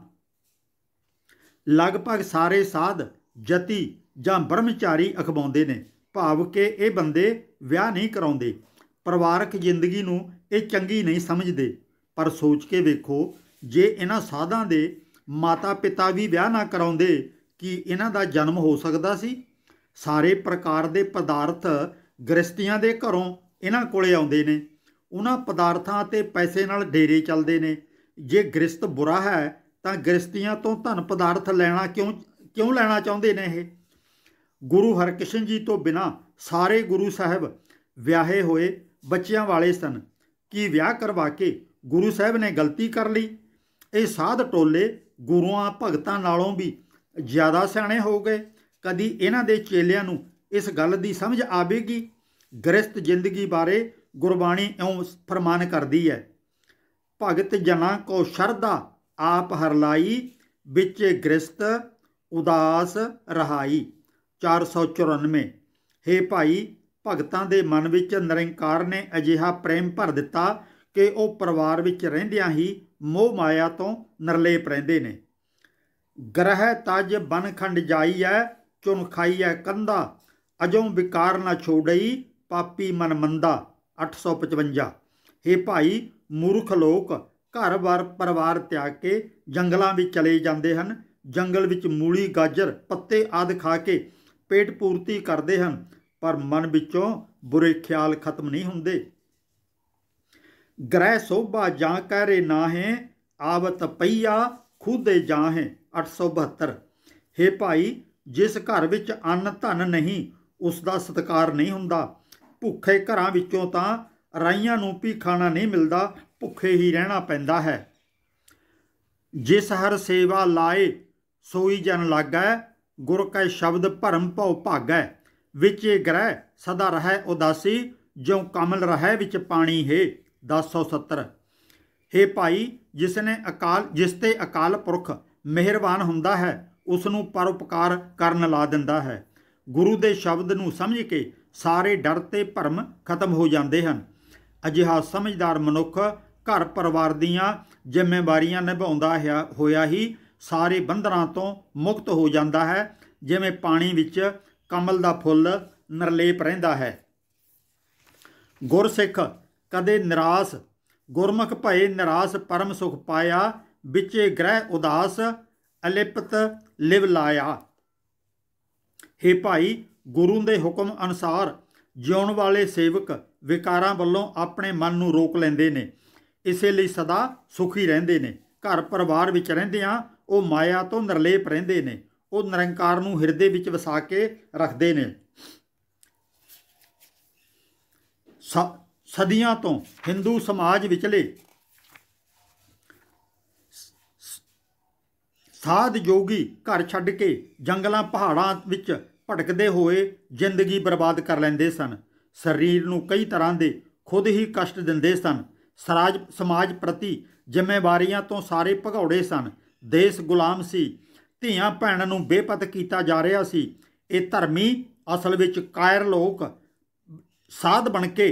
Speaker 1: ਲਗਭਗ ਸਾਰੇ ਸਾਧ ਜਤੀ ਜਾਂ ਬ੍ਰਹਮਚਾਰੀ ਅਖਵਾਉਂਦੇ ਨੇ, ਭਾਵ ਕਿ ਇਹ ਬੰਦੇ ਵਿਆਹ ਨਹੀਂ ਕਰਾਉਂਦੇ, ਪਰਿਵਾਰਕ ਜ਼ਿੰਦਗੀ ਨੂੰ ਇਹ ਚੰਗੀ ਨਹੀਂ ਸਮਝਦੇ। ਪਰ ਸੋਚ ਕੇ ਵੇਖੋ, ਜੇ ਇਹਨਾਂ ਸਾਧਾਂ ਦੇ ਮਾਤਾ ਪਿਤਾ ਵੀ ਵਿਆਹ ਨਾ ਕਰਾਉਂਦੇ, ਕੀ ਇਹਨਾਂ ਦਾ ਜਨਮ ਹੋ ਸਕਦਾ ਸੀ? ਸਾਰੇ ਪ੍ਰਕਾਰ ਦੇ ਪਦਾਰਥ ਗ੍ਰਸਤੀਆਂ ਦੇ ਘਰੋਂ ਇਹਨਾਂ ਕੋਲੇ ਆਉਂਦੇ ਨੇ। ਉਹਨਾਂ ਪਦਾਰਥਾਂ ਅਤੇ ਪੈਸੇ ਨਾਲ ਡੇਰੇ ਚੱਲਦੇ ਨੇ। ਜੇ ਗ੍ਰਸਤ ਬੁਰਾ ਹੈ ਤਾਂ ਗ੍ਰਸਤੀਆਂ ਤੋਂ ਧਨ ਪਦਾਰਥ ਲੈਣਾ ਕਿਉਂ ਲੈਣਾ ਚਾਹੁੰਦੇ ਨੇ ਇਹ। ਗੁਰੂ ਹਰਕ੍ਰਿਸ਼ਨ ਜੀ ਤੋਂ ਬਿਨਾਂ ਸਾਰੇ ਗੁਰੂ ਸਾਹਿਬ ਵਿਆਹੇ ਹੋਏ ਬੱਚਿਆਂ ਵਾਲੇ ਸਨ। ਕੀ ਵਿਆਹ ਕਰਵਾ ਕੇ ਗੁਰੂ ਸਾਹਿਬ ਨੇ ਗਲਤੀ ਕਰ ਲਈ? ਇਹ ਸਾਧ ਟੋਲੇ ਗੁਰੂਆਂ ਭਗਤਾਂ ਨਾਲੋਂ ਵੀ ਜ਼ਿਆਦਾ ਸਿਆਣੇ ਹੋ ਗਏ। ਕਦੀ ਇਹਨਾਂ ਦੇ ਚੇਲਿਆਂ ਨੂੰ ਇਸ ਗੱਲ ਦੀ ਸਮਝ ਆਵੇਗੀ? ਗ੍ਰਸਤ ਜ਼ਿੰਦਗੀ ਬਾਰੇ ਗੁਰਬਾਣੀ ਇਉਂ ਫਰਮਾਨ ਕਰਦੀ ਹੈ, ਭਗਤ ਜਨਾਂ ਕੋ ਸ਼ਰਧਾ ਆਪ ਹਰ ਲਾਈ, ਵਿੱਚੇ ਗ੍ਰਸਤ ਉਦਾਸ ਰਹਾਈ। 494। ਹੇ ਭਾਈ, ਭਗਤਾਂ ਦੇ ਮਨ ਵਿੱਚ ਨਿਰੰਕਾਰ ਨੇ ਅਜਿਹਾ ਪ੍ਰੇਮ ਭਰ ਦਿੱਤਾ ਕਿ ਉਹ ਪਰਿਵਾਰ ਵਿੱਚ ਰਹਿੰਦਿਆਂ ਹੀ ਮੋਹ ਮਾਇਆ ਤੋਂ ਨਿਰਲੇਪ ਰਹਿੰਦੇ ਨੇ। ਗ੍ਰਹਿ ਤਜ ਬਨ ਖੰਡ ਜਾਈਐ, ਚੁਨ ਖਾਈਐ ਕੰਧਾ, ਅਜੋਂ ਵਿਕਾਰ ਨਾ ਛੋੜਈ, ਪਾਪੀ ਮਨ ਮੰਦਾ। 855। ਹੇ ਭਾਈ, ਮੂਰਖ ਲੋਕ ਘਰ-ਬਾਰ ਪਰਿਵਾਰ ਤਿਆਗ ਕੇ ਜੰਗਲਾਂ ਵਿੱਚ ਚਲੇ ਜਾਂਦੇ ਹਨ। ਜੰਗਲ ਵਿੱਚ ਮੂਲੀ, ਗਾਜਰ, ਪੱਤੇ ਆਦਿ ਖਾ ਕੇ ਪੇਟ ਪੂਰਤੀ ਕਰਦੇ ਹਨ, ਪਰ ਮਨ ਵਿੱਚੋਂ ਬੁਰੇ ਖਿਆਲ ਖਤਮ ਨਹੀਂ ਹੁੰਦੇ। ਗ੍ਰਹਿ ਸੋਭਾ ਜਾਂ ਕਹਿਰੇ ਨਾਹੇ, ਆਵਤ ਪਈਆ ਖੂਦੇ ਜਾਹੇ। 872। ਹੇ ਭਾਈ, ਜਿਸ ਘਰ ਵਿੱਚ ਅੰਨ ਧਨ ਨਹੀਂ ਉਸ ਦਾ ਸਤਿਕਾਰ ਨਹੀਂ ਹੁੰਦਾ। ਭੁੱਖੇ ਘਰਾਂ ਵਿੱਚੋਂ ਤਾਂ ਰਾਈਆਂ ਨੂੰ ਵੀ ਖਾਣਾ ਨਹੀਂ ਮਿਲਦਾ, ਭੁੱਖੇ ਹੀ ਰਹਿਣਾ ਪੈਂਦਾ ਹੈ। ਜਿਸ ਹਰ ਸੇਵਾ ਲਾਏ ਸੋਈ ਜਨ ਲਾਗੈ, ਗੁਰ ਕੈ ਸ਼ਬਦ ਭਰਮ ਭਉ ਭਾਗੈ। ਵਿੱਚੇ ਗ੍ਰਹਿ ਸਦਾ ਰਹਿ ਉਦਾਸੀ, ਜਿਉ ਕਮਲ ਰਹਿ ਵਿੱਚ ਪਾਣੀ ਹੈ। 1070। ਹੇ ਭਾਈ, ਜਿਸ ਤੇ ਅਕਾਲ ਪੁਰਖ ਮਿਹਰਬਾਨ ਹੁੰਦਾ ਹੈ ਉਸ ਨੂੰ ਪਰਉਪਕਾਰ ਕਰਨ ਲਾ ਦਿੰਦਾ ਹੈ। ਗੁਰੂ ਦੇ ਸ਼ਬਦ ਨੂੰ ਸਮਝ ਕੇ ਸਾਰੇ ਡਰ ਤੇ ਭਰਮ ਖਤਮ ਹੋ ਜਾਂਦੇ ਹਨ। ਅਜਿਹਾ ਸਮਝਦਾਰ ਮਨੁੱਖ ਘਰ ਪਰਿਵਾਰ ਦੀਆਂ ਜ਼ਿੰਮੇਵਾਰੀਆਂ ਨਿਭਾਉਂਦਾ ਹੋਇਆ ਹੀ ਸਾਰੇ ਬੰਧਨਾਂ ਤੋਂ ਮੁਕਤ ਹੋ ਜਾਂਦਾ ਹੈ, ਜਿਵੇਂ ਪਾਣੀ ਵਿੱਚ ਕਮਲ ਦਾ ਫੁੱਲ ਨਿਰਲੇਪ ਰਹਿੰਦਾ ਹੈ। ਗੁਰਸਿੱਖ ਕਦੇ ਨਿਰਾਸ, ਗੁਰਮੁਖ ਭਏ ਨਿਰਾਸ ਪਰਮ ਸੁਖ ਪਾਇਆ, ਵਿੱਚੇ ਗ੍ਰਹਿ ਉਦਾਸ ਅਲਿਪਤ ਲਿਵ ਲਾਇਆ। ਹੇ ਭਾਈ, ਗੁਰੂ ਦੇ ਹੁਕਮ ਅਨੁਸਾਰ ਜਿਉਣ ਵਾਲੇ ਸੇਵਕ ਵਿਕਾਰਾਂ ਵੱਲੋਂ ਆਪਣੇ ਮਨ ਨੂੰ ਰੋਕ ਲੈਂਦੇ ਨੇ, ਇਸੇ ਲਈ ਸਦਾ ਸੁਖੀ ਰਹਿੰਦੇ ਨੇ। ਘਰ ਪਰਿਵਾਰ ਵਿੱਚ ਰਹਿੰਦਿਆਂ ਉਹ ਮਾਇਆ ਤੋਂ ਨਿਰਲੇਪ ਰਹਿੰਦੇ ਨੇ, ਉਹ ਨਿਰੰਕਾਰ ਨੂੰ ਹਿਰਦੇ ਵਿੱਚ ਵਸਾ ਕੇ ਰੱਖਦੇ ਨੇ। ਸਦੀਆਂ ਤੋਂ ਹਿੰਦੂ ਸਮਾਜ ਵਿਚਲੇ ਸਾਧ ਯੋਗੀ ਘਰ ਛੱਡ ਕੇ ਜੰਗਲਾਂ ਪਹਾੜਾਂ ਵਿੱਚ ਭਟਕਦੇ ਹੋਏ ਜ਼ਿੰਦਗੀ ਬਰਬਾਦ ਕਰ ਲੈਂਦੇ ਸਨ। ਸਰੀਰ ਨੂੰ ਕਈ ਤਰ੍ਹਾਂ ਦੇ ਖੁਦ ਹੀ ਕਸ਼ਟ ਦਿੰਦੇ ਸਨ। ਸਮਾਜ ਪ੍ਰਤੀ ਜ਼ਿੰਮੇਵਾਰੀਆਂ ਤੋਂ ਸਾਰੇ ਭਗੌੜੇ ਸਨ। ਦੇਸ਼ ਗੁਲਾਮ ਸੀ। ਧੀਆਂ ਭੈਣਾਂ ਨੂੰ ਬੇਪਤ ਕੀਤਾ ਜਾ ਰਿਹਾ ਸੀ। ਇਹ ਧਰਮੀ ਅਸਲ ਵਿੱਚ ਕਾਇਰ ਲੋਕ ਸਾਧ ਬਣ ਕੇ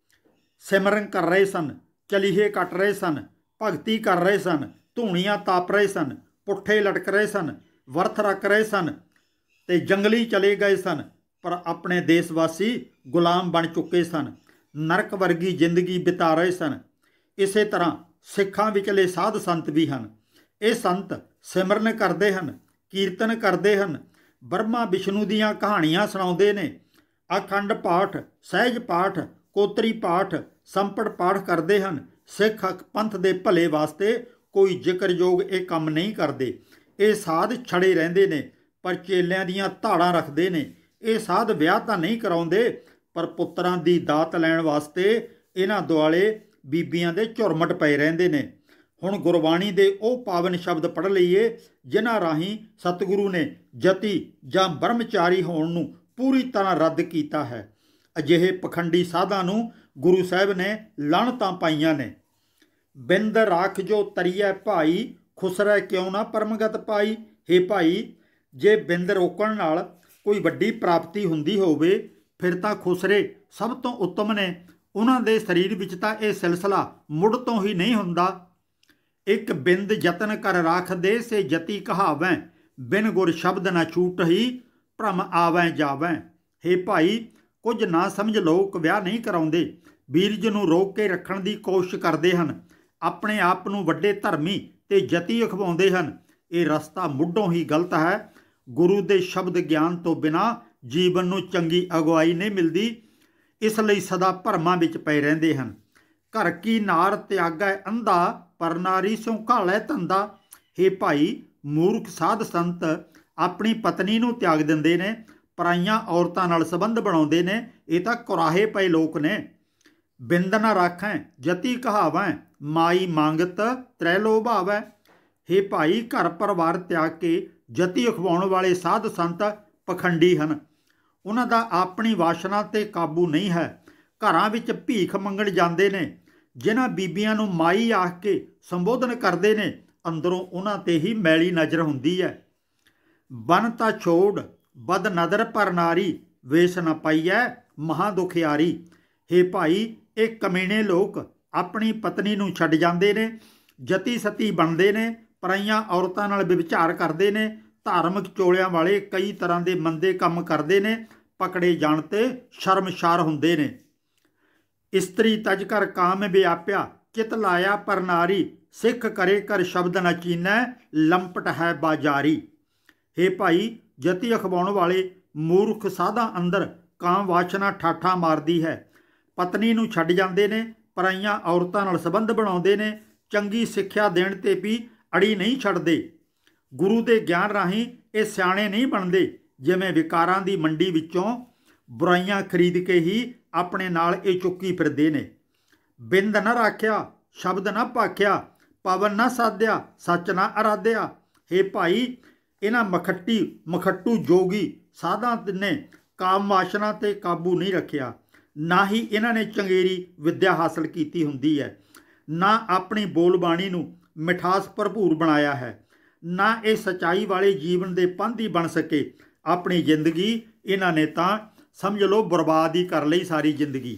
Speaker 1: ਸਿਮਰਨ ਕਰ ਰਹੇ ਸਨ, ਚਲੀਹੇ ਕੱਟ ਰਹੇ ਸਨ, ਭਗਤੀ ਕਰ ਰਹੇ ਸਨ, ਧੂਣੀਆਂ ਤਾਪ ਰਹੇ ਸਨ, ਪੁੱਠੇ ਲਟਕ ਰਹੇ ਸਨ, ਵਰਤ ਰੱਖ ਰਹੇ ਸਨ ਤੇ ਜੰਗਲੀ ਚਲੇ ਗਏ ਸਨ, ਪਰ ਆਪਣੇ ਦੇਸ਼ ਵਾਸੀ ਗੁਲਾਮ ਬਣ ਚੁੱਕੇ ਸਨ, ਨਰਕ ਵਰਗੀ ਜ਼ਿੰਦਗੀ ਬਿਤਾ ਰਹੇ ਸਨ। ਇਸੇ ਤਰ੍ਹਾਂ ਸਿੱਖਾਂ ਵਿਚਲੇ ਸਾਧ ਸੰਤ ਵੀ ਹਨ। ਇਹ ਸੰਤ ਸਿਮਰਨ ਕਰਦੇ ਹਨ, ਕੀਰਤਨ ਕਰਦੇ ਹਨ, ਬ੍ਰਹਮਾ ਵਿਸ਼ਨੂੰ ਦੀਆਂ ਕਹਾਣੀਆਂ ਸੁਣਾਉਂਦੇ ਨੇ, ਅਖੰਡ ਪਾਠ, ਸਹਿਜ ਪਾਠ, ਕੋਤਰੀ ਪਾਠ, ਸੰਪੜ ਪਾਠ ਕਰਦੇ ਹਨ। ਸਿੱਖ ਪੰਥ ਦੇ ਭਲੇ ਵਾਸਤੇ ਕੋਈ ਜ਼ਿਕਰਯੋਗ ਇਹ ਕੰਮ ਨਹੀਂ ਕਰਦੇ। ਇਹ ਸਾਧ ਛੜੇ ਰਹਿੰਦੇ ਨੇ ਪਰ ਚੇਲਿਆਂ ਦੀਆਂ ਧਾੜਾਂ ਰੱਖਦੇ ਨੇ। ਇਹ ਸਾਧ ਵਿਆਹ ਤਾਂ ਨਹੀਂ ਕਰਾਉਂਦੇ ਪਰ ਪੁੱਤਰਾਂ ਦੀ ਦਾਤ ਲੈਣ ਵਾਸਤੇ ਇਹਨਾਂ ਦੁਆਲੇ ਬੀਬੀਆਂ ਦੇ ਝੁਰਮਟ ਪਏ ਰਹਿੰਦੇ ਨੇ। ਹੁਣ ਗੁਰਬਾਣੀ ਦੇ ਉਹ ਪਾਵਨ ਸ਼ਬਦ ਪੜ੍ਹ ਲਈਏ ਜਿਨ੍ਹਾਂ ਰਾਹੀਂ ਸਤਿਗੁਰੂ ਨੇ ਜਤੀ ਜਾਂ ਬ੍ਰਹਮਚਾਰੀ ਹੋਣ ਨੂੰ ਪੂਰੀ ਤਰ੍ਹਾਂ ਰੱਦ ਕੀਤਾ ਹੈ। ਅਜਿਹੇ ਪਖੰਡੀ ਸਾਧਾਂ ਨੂੰ ਗੁਰੂ ਸਾਹਿਬ ਨੇ ਲਾਹਣਤਾਂ ਪਾਈਆਂ ਨੇ। ਬਿੰਦ ਰਾਖ ਜੋ ਤਰੀਐ ਭਾਈ, ਖੁਸਰੈ ਕਿਉਂ ਨਾ ਪਰਮਗਤ ਪਾਈ। ਹੇ ਭਾਈ, ਜੇ ਬਿੰਦ ਰੋਕਣ ਨਾਲ ਕੋਈ ਵੱਡੀ ਪ੍ਰਾਪਤੀ ਹੁੰਦੀ ਹੋਵੇ ਫਿਰ ਤਾਂ ਖੁਸਰੇ ਸਭ ਤੋਂ ਉੱਤਮ ਨੇ। ਉਹਨਾਂ ਦੇ ਸਰੀਰ ਵਿੱਚ ਤਾਂ ਇਹ ਸਿਲਸਿਲਾ ਮੁੱਢ ਤੋਂ ਹੀ ਨਹੀਂ ਹੁੰਦਾ। ਇੱਕ ਬਿੰਦ ਯਤਨ ਕਰ ਰਾਖਦੇ ਸੇ ਜਤੀ ਕਹਾਵੈਂ, ਬਿਨ ਗੁਰ ਸ਼ਬਦ ਨਾ ਛੂਟਹੀ ਭ੍ਰਮ ਆਵੈਂ ਜਾਵੈਂ। ਹੇ ਭਾਈ, ਕੁਝ ਨਾ ਸਮਝ ਲੋਕ ਵਿਆਹ ਨਹੀਂ ਕਰਾਉਂਦੇ, ਬੀਰਜ ਨੂੰ ਰੋਕ ਕੇ ਰੱਖਣ ਦੀ ਕੋਸ਼ਿਸ਼ ਕਰਦੇ ਹਨ, ਆਪਣੇ ਆਪ ਨੂੰ ਵੱਡੇ ਧਰਮੀ ਤੇ ਜਤੀ ਅਖਵਾਉਂਦੇ ਹਨ। ਇਹ ਰਸਤਾ ਮੁੱਢੋਂ ਹੀ ਗਲਤ ਹੈ। ਗੁਰੂ ਦੇ ਸ਼ਬਦ ਗਿਆਨ ਤੋਂ ਬਿਨਾਂ ਜੀਵਨ ਨੂੰ ਚੰਗੀ ਅਗਵਾਈ ਨਹੀਂ ਮਿਲਦੀ, ਇਸ ਲਈ ਸਦਾ ਭਰਮਾਂ ਵਿੱਚ ਪਏ ਰਹਿੰਦੇ ਹਨ। घर की नार त्यागै अंधा, पर नारी स्यों घालै धंधा। हे भाई, मूर्ख साध संत अपनी पत्नी ਨੂੰ त्याग ਦਿੰਦੇ ਨੇ, ਪਰਾਈਆਂ ਔਰਤਾਂ ਨਾਲ ਸੰਬੰਧ ਬਣਾਉਂਦੇ ਨੇ। ਇਹ ਤਾਂ ਕੁਰਾਹੇ ਪਏ ਲੋਕ ਨੇ। ਬਿੰਦ ਨਾ ਰਾਖੈ ਜਤੀ ਕਹਾਵੈ, ਮਾਈ ਮੰਗਤ ਤ੍ਰੈ ਲੋ ਭਾਵੈ। ਹੇ ਭਾਈ, ਘਰ ਪਰਿਵਾਰ ਤਿਆਗ ਕੇ ਜਤੀ ਅਖਵਾਉਣ ਵਾਲੇ ਸਾਧ ਸੰਤ ਪਖੰਡੀ ਹਨ। ਉਹਨਾਂ ਦਾ ਆਪਣੀ ਵਾਸ਼ਨਾ 'ਤੇ ਕਾਬੂ ਨਹੀਂ ਹੈ। ਘਰਾਂ ਵਿੱਚ ਭੀਖ ਮੰਗਣ ਜਾਂਦੇ ਨੇ। ਜਿਨ੍ਹਾਂ ਬੀਬੀਆਂ ਨੂੰ ਮਾਈ ਆਖ ਕੇ ਸੰਬੋਧਨ ਕਰਦੇ ਨੇ, ਅੰਦਰੋਂ ਉਹਨਾਂ 'ਤੇ ਹੀ ਮੈਲੀ ਨਜ਼ਰ ਹੁੰਦੀ ਹੈ। ਬਨ ਤਾਂ ਛੋੜ ਬਦ ਨਦਰ ਪਰ ਨਾਰੀ, ਵੇਸ ਨਾ ਪਾਈਐ ਮਹਾਂ ਦੁਖਿਆਰੀ। ਹੇ ਭਾਈ, ਇਹ ਕਮੀਣੇ ਲੋਕ ਆਪਣੀ ਪਤਨੀ ਨੂੰ ਛੱਡ ਜਾਂਦੇ ਨੇ, ਜਤੀ ਸਤੀ ਬਣਦੇ ਨੇ, ਪਰਾਈਆਂ ਔਰਤਾਂ ਨਾਲ ਵਿਵਚਾਰ ਕਰਦੇ ਨੇ, ਧਾਰਮਿਕ ਚੋਲਿਆਂ ਵਾਲੇ ਕਈ ਤਰ੍ਹਾਂ ਦੇ ਮੰਦੇ ਕੰਮ ਕਰਦੇ ਨੇ, ਪਕੜੇ ਜਾਣ 'ਤੇ ਸ਼ਰਮਸ਼ਾਰ ਹੁੰਦੇ ਨੇ। ਇਸਤਰੀ ਤਜ ਕਰ ਕਾਮ ਵਿਆਪਿਆ, ਚਿਤ ਲਾਇਆ ਪਰ ਨਾਰੀ, ਸਿੱਖ ਕਰੇ ਕਰ ਸ਼ਬਦ ਨਾ ਚੀਨੈ, ਲੰਪਟ ਹੈ ਬਾਜ਼ਾਰੀ। ਹੇ ਭਾਈ, ਜਤੀ ਅਖਵਾਉਣ ਵਾਲੇ ਮੂਰਖ ਸਾਧਾਂ ਅੰਦਰ ਕਾਮ ਵਾਸ਼ਨਾ ਠਾਠਾਂ ਮਾਰਦੀ ਹੈ। ਪਤਨੀ ਨੂੰ ਛੱਡ ਜਾਂਦੇ ਨੇ, ਪਰਾਈਆਂ ਔਰਤਾਂ ਨਾਲ ਸੰਬੰਧ ਬਣਾਉਂਦੇ ਨੇ, ਚੰਗੀ ਸਿੱਖਿਆ ਦੇਣ 'ਤੇ ਵੀ ਅੜੀ ਨਹੀਂ ਛੱਡਦੇ। ਗੁਰੂ ਦੇ ਗਿਆਨ ਰਾਹੀਂ ਇਹ ਸਿਆਣੇ ਨਹੀਂ ਬਣਦੇ। ਜਿਵੇਂ ਵਿਕਾਰਾਂ ਦੀ ਮੰਡੀ ਵਿੱਚੋਂ ਬੁਰਾਈਆਂ ਖਰੀਦ ਕੇ ਹੀ ਆਪਣੇ ਨਾਲ ਇਹ ਚੁੱਕੀ ਫਿਰਦੇ ਨੇ। ਬਿੰਦ ਨਾ ਰਾਖਿਆ ਸ਼ਬਦ ਨਾ ਭਾਖਿਆ, ਪਵਨ ਨਾ ਸਾਧਿਆ ਸੱਚ ਨਾ ਅਰਾਧਿਆ। ਹੇ ਭਾਈ, ਇਹਨਾਂ ਮਖੱਟੂ ਜੋਗੀ ਸਾਧਾਂ ਨੇ ਕਾਮ ਵਾਸ਼ਨਾ 'ਤੇ ਕਾਬੂ ਨਹੀਂ ਰੱਖਿਆ। ਨਾ ਹੀ ਇਹਨਾਂ ਨੇ ਚੰਗੇਰੀ ਵਿੱਦਿਆ ਹਾਸਲ ਕੀਤੀ ਹੁੰਦੀ ਹੈ, ਨਾ ਆਪਣੀ ਬੋਲਬਾਣੀ ਨੂੰ ਮਿਠਾਸ ਭਰਪੂਰ ਬਣਾਇਆ ਹੈ, ਨਾ ਇਹ ਸੱਚਾਈ ਵਾਲੇ ਜੀਵਨ ਦੇ ਪੰਥੀ ਬਣ ਸਕੇ। ਆਪਣੀ ਜ਼ਿੰਦਗੀ ਇਹਨਾਂ ਨੇ ਤਾਂ ਸਮਝ ਲਓ ਬਰਬਾਦ ਹੀ ਕਰ ਲਈ ਸਾਰੀ ਜ਼ਿੰਦਗੀ।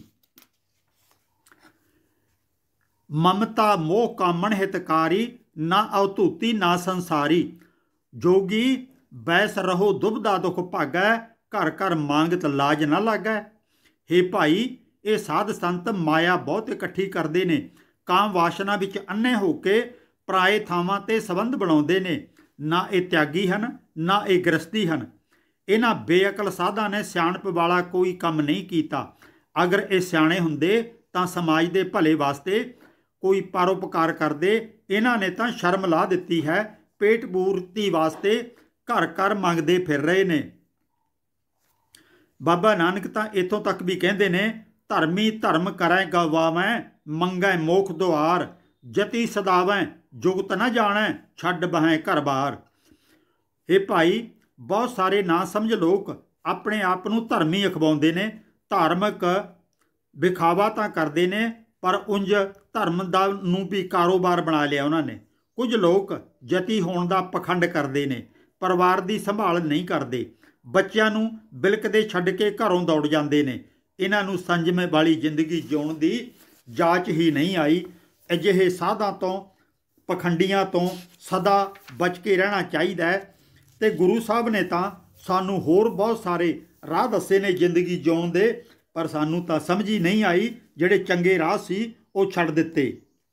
Speaker 1: ਮਮਤਾ ਮੋਹ ਕਾਮਣ ਹਿਤਕਾਰੀ, ਨਾ ਅਵਧੂਤੀ ਨਾ ਸੰਸਾਰੀ। ਜੋਗੀ ਬੈਸ ਰਹੋ ਦੁਬਦਾ ਦੁਖ ਭਾਗੈ, ਘਰ ਘਰ ਮੰਗਤ ਲਾਜ ਨਾ ਲਾਗੈ। ਹੇ ਭਾਈ, ਇਹ ਸਾਧ ਸੰਤ ਮਾਇਆ ਬਹੁਤ ਇਕੱਠੀ ਕਰਦੇ ਨੇ, ਕਾਮ ਵਾਸ਼ਨਾ ਵਿੱਚ ਅੰਨੇ ਹੋ ਕੇ ਪਰਾਏ ਥਾਵਾਂ 'ਤੇ ਸੰਬੰਧ ਬਣਾਉਂਦੇ ਨੇ। ਨਾ ਇਹ ਤਿਆਗੀ ਹਨ, ਨਾ ਇਹ ਗ੍ਰਸਤੀ ਹਨ। ਇਹਨਾਂ ਬੇਅਕਲ ਸਾਧਾਂ ਨੇ ਸਿਆਣਪ ਵਾਲਾ ਕੋਈ ਕੰਮ ਨਹੀਂ ਕੀਤਾ। ਅਗਰ ਇਹ ਸਿਆਣੇ ਹੁੰਦੇ ਤਾਂ ਸਮਾਜ ਦੇ ਭਲੇ ਵਾਸਤੇ ਕੋਈ ਪਰਉਪਕਾਰ ਕਰਦੇ। ਇਹਨਾਂ ਨੇ ਤਾਂ ਸ਼ਰਮ ਲਾ ਦਿੱਤੀ ਹੈ, ਪੇਟ ਪੂਰਤੀ ਵਾਸਤੇ ਘਰ ਘਰ ਮੰਗਦੇ ਫਿਰ ਰਹੇ ਨੇ। ਬਾਬਾ ਨਾਨਕ ਤਾਂ ਇੱਥੋਂ ਤੱਕ ਵੀ ਕਹਿੰਦੇ ਨੇ, ਧਰਮੀ ਧਰਮ ਕਰੈ ਗਵਾਵੈ, ਮੰਗੈ ਮੋਖ ਦੁਆਰ, ਜਤੀ ਸਦਾਵੈ ਜੁਗਤ ਨਾ ਜਾਣੈ, ਛੱਡ ਬਹੈ ਘਰ ਬਾਰ। ਇਹ ਭਾਈ, ਬਹੁਤ ਸਾਰੇ ਨਾ ਸਮਝ ਲੋਕ ਆਪਣੇ ਆਪ ਨੂੰ ਧਰਮੀ ਅਖਵਾਉਂਦੇ ਨੇ, ਧਾਰਮਿਕ ਵਿਖਾਵਾ ਤਾਂ ਕਰਦੇ ਨੇ, ਪਰ ਉਂਝ ਧਰਮ ਦਾ ਨੂੰ ਵੀ ਕਾਰੋਬਾਰ ਬਣਾ ਲਿਆ ਉਹਨਾਂ ਨੇ। ਕੁਝ ਲੋਕ ਜਤੀ ਹੋਣ ਦਾ ਪਖੰਡ ਕਰਦੇ ਨੇ, ਪਰਿਵਾਰ ਦੀ ਸੰਭਾਲ ਨਹੀਂ ਕਰਦੇ, ਬੱਚਿਆਂ ਨੂੰ ਬਿਲਕਦੇ ਛੱਡ ਕੇ ਘਰੋਂ ਦੌੜ ਜਾਂਦੇ ਨੇ। ਇਹਨਾਂ ਨੂੰ ਸੰਜਮੇ ਵਾਲੀ ਜ਼ਿੰਦਗੀ ਜਿਉਣ ਦੀ ਜਾਚ ਹੀ ਨਹੀਂ ਆਈ। ਅਜਿਹੇ ਸਾਧਾਂ ਤੋਂ, ਪਖੰਡੀਆਂ ਤੋਂ ਸਦਾ ਬਚ ਕੇ ਰਹਿਣਾ ਚਾਹੀਦਾ ਹੈ। ਤੇ ਗੁਰੂ ਸਾਹਿਬ ਨੇ ਤਾਂ ਸਾਨੂੰ ਹੋਰ ਬਹੁਤ ਸਾਰੇ ਰਾਹ ਦੱਸੇ ਨੇ ਜ਼ਿੰਦਗੀ ਜਿਉਣ ਦੇ, ਪਰ ਸਾਨੂੰ ਤਾਂ ਸਮਝ ਹੀ ਨਹੀਂ ਆਈ। ਜਿਹੜੇ ਚੰਗੇ ਰਾਹ ਸੀ ਉਹ ਛੱਡ ਦਿੱਤੇ।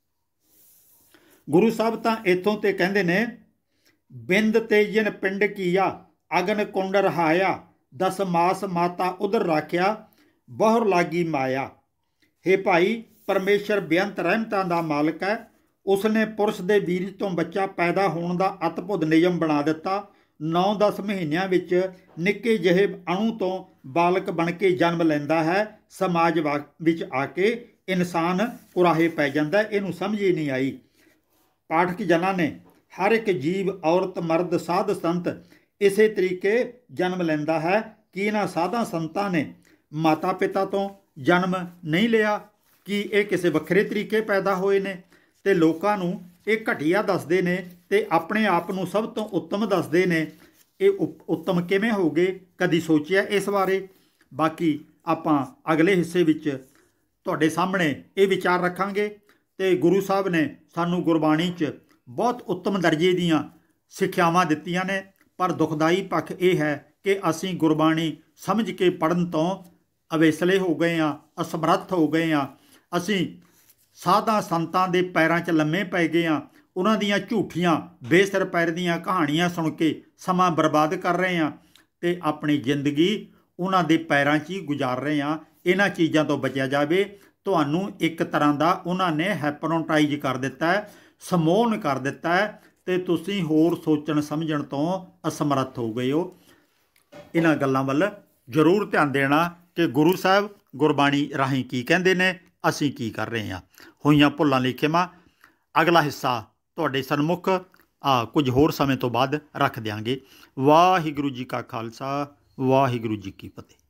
Speaker 1: ਗੁਰੂ ਸਾਹਿਬ ਤਾਂ ਇੱਥੋਂ ਤੇ ਕਹਿੰਦੇ ਨੇ, ਬਿੰਦ ਤੇ ਜਿਨ ਪਿੰਡ ਕੀਆ, ਅਗਨ ਕੁੰਡ ਰਹਾਇਆ, 10 ਮਾਸ ਮਾਤਾ ਉਧਰ ਰਾਖਿਆ, ਬਹੁਰ ਲਾਗੀ ਮਾਇਆ। ਹੇ ਭਾਈ, ਪਰਮੇਸ਼ਰ ਬੇਅੰਤ ਰਹਿਮਤਾਂ ਦਾ ਮਾਲਕ ਹੈ। ਉਸਨੇ ਪੁਰਸ਼ ਦੇ ਬੀਜ ਤੋਂ ਬੱਚਾ ਪੈਦਾ ਹੋਣ ਦਾ ਅਤਭੁਤ ਨਿਯਮ ਬਣਾ ਦਿੱਤਾ। 9-10 ਮਹੀਨਿਆਂ ਵਿੱਚ ਨਿੱਕੇ ਜਿਹੇ ਅਣੂ ਤੋਂ ਬਾਲਕ ਬਣ ਕੇ ਜਨਮ ਲੈਂਦਾ ਹੈ। ਸਮਾਜ ਵਿੱਚ ਆ ਕੇ ਇਨਸਾਨ ਕੁਰਾਹੇ ਪੈ ਜਾਂਦਾ। ਇਹਨੂੰ ਸਮਝ ਹੀ ਨਹੀਂ ਆਈ। ਪਾਠਕ ਜਨਾਂ ਨੇ ਹਰ ਇੱਕ ਜੀਵ, ਔਰਤ, ਮਰਦ, ਸਾਧ ਸੰਤ ਇਸੇ ਤਰੀਕੇ ਜਨਮ ਲੈਂਦਾ ਹੈ ਕਿ ਇਹਨਾਂ ਸਾਧਾਂ ਸੰਤਾਂ ਨੇ ਮਾਤਾ ਪਿਤਾ ਤੋਂ ਜਨਮ ਨਹੀਂ ਲਿਆ, ਕਿ ਇਹ ਕਿਸੇ ਵੱਖਰੇ ਤਰੀਕੇ ਪੈਦਾ ਹੋਏ ਨੇ। ਤੇ ਲੋਕਾਂ ਨੂੰ ਇਹ ਘਟੀਆ ਦੱਸਦੇ ਨੇ ਤੇ ਆਪਣੇ ਆਪ ਨੂੰ ਸਭ ਤੋਂ ਉੱਤਮ ਦੱਸਦੇ ਨੇ। ਇਹ ਉੱਤਮ ਕਿਵੇਂ ਹੋ ਗਏ? ਕਦੀ ਸੋਚਿਆ ਇਸ ਬਾਰੇ? ਬਾਕੀ ਆਪਾਂ ਅਗਲੇ ਹਿੱਸੇ ਵਿੱਚ ਤੁਹਾਡੇ ਸਾਹਮਣੇ ਇਹ ਵਿਚਾਰ ਰੱਖਾਂਗੇ। ਤੇ ਗੁਰੂ ਸਾਹਿਬ ਨੇ ਸਾਨੂੰ ਗੁਰਬਾਣੀ 'ਚ ਬਹੁਤ ਉੱਤਮ ਦਰਜੇ ਦੀਆਂ ਸਿੱਖਿਆਵਾਂ ਦਿੱਤੀਆਂ ਨੇ, ਪਰ ਦੁਖਦਾਈ ਪੱਖ ਇਹ ਹੈ ਕਿ ਅਸੀਂ ਗੁਰਬਾਣੀ ਸਮਝ ਕੇ ਪੜ੍ਹਨ ਤੋਂ ਅਵੇਸਲੇ ਹੋ ਗਏ ਹਾਂ, ਅਸਮਰੱਥ ਹੋ ਗਏ ਹਾਂ। ਅਸੀਂ ਸਾਧਾਂ ਸੰਤਾਂ ਦੇ ਪੈਰਾਂ 'ਚ ਲੰਮੇ ਪੈ ਗਏ ਹਾਂ। ਉਹਨਾਂ ਦੀਆਂ ਝੂਠੀਆਂ ਬੇਸਿਰ ਪੈਰ ਦੀਆਂ ਕਹਾਣੀਆਂ ਸੁਣ ਕੇ ਸਮਾਂ ਬਰਬਾਦ ਕਰ ਰਹੇ ਹਾਂ ਤੇ ਆਪਣੀ ਜ਼ਿੰਦਗੀ ਉਹਨਾਂ ਦੇ ਪੈਰਾਂ 'ਚ ਹੀ ਗੁਜ਼ਾਰ ਰਹੇ ਹਾਂ। ਇਹਨਾਂ ਚੀਜ਼ਾਂ ਤੋਂ ਬਚਿਆ ਜਾਵੇ ਤੁਹਾਨੂੰ ਇੱਕ ਤਰ੍ਹਾਂ ਦਾ ਉਹਨਾਂ ਨੇ ਹੈਪਨੋਟਾਈਜ਼ ਕਰ ਦਿੱਤਾ ਹੈ, ਸਮੋਹਨ ਕਰ ਦਿੱਤਾ ਹੈ, ਅਤੇ ਤੁਸੀਂ ਹੋਰ ਸੋਚਣ ਸਮਝਣ ਤੋਂ ਅਸਮਰੱਥ ਹੋ ਗਏ ਹੋ। ਇਹਨਾਂ ਗੱਲਾਂ ਵੱਲ ਜ਼ਰੂਰ ਧਿਆਨ ਦੇਣਾ ਕਿ ਗੁਰੂ ਸਾਹਿਬ ਗੁਰਬਾਣੀ ਰਾਹੀਂ ਕੀ ਕਹਿੰਦੇ ਨੇ, ਅਸੀਂ ਕੀ ਕਰ ਰਹੇ ਹਾਂ। ਹੋਈਆਂ ਭੁੱਲਾਂ ਲਈ ਖਿਮਾ। ਅਗਲਾ ਹਿੱਸਾ ਤੁਹਾਡੇ ਸਨਮੁਖ ਕੁਝ ਹੋਰ ਸਮੇਂ ਤੋਂ ਬਾਅਦ ਰੱਖ ਦਿਆਂਗੇ। ਵਾਹਿਗੁਰੂ ਜੀ ਕਾ ਖਾਲਸਾ, ਵਾਹਿਗੁਰੂ ਜੀ ਕੀ ਫਤਿਹ।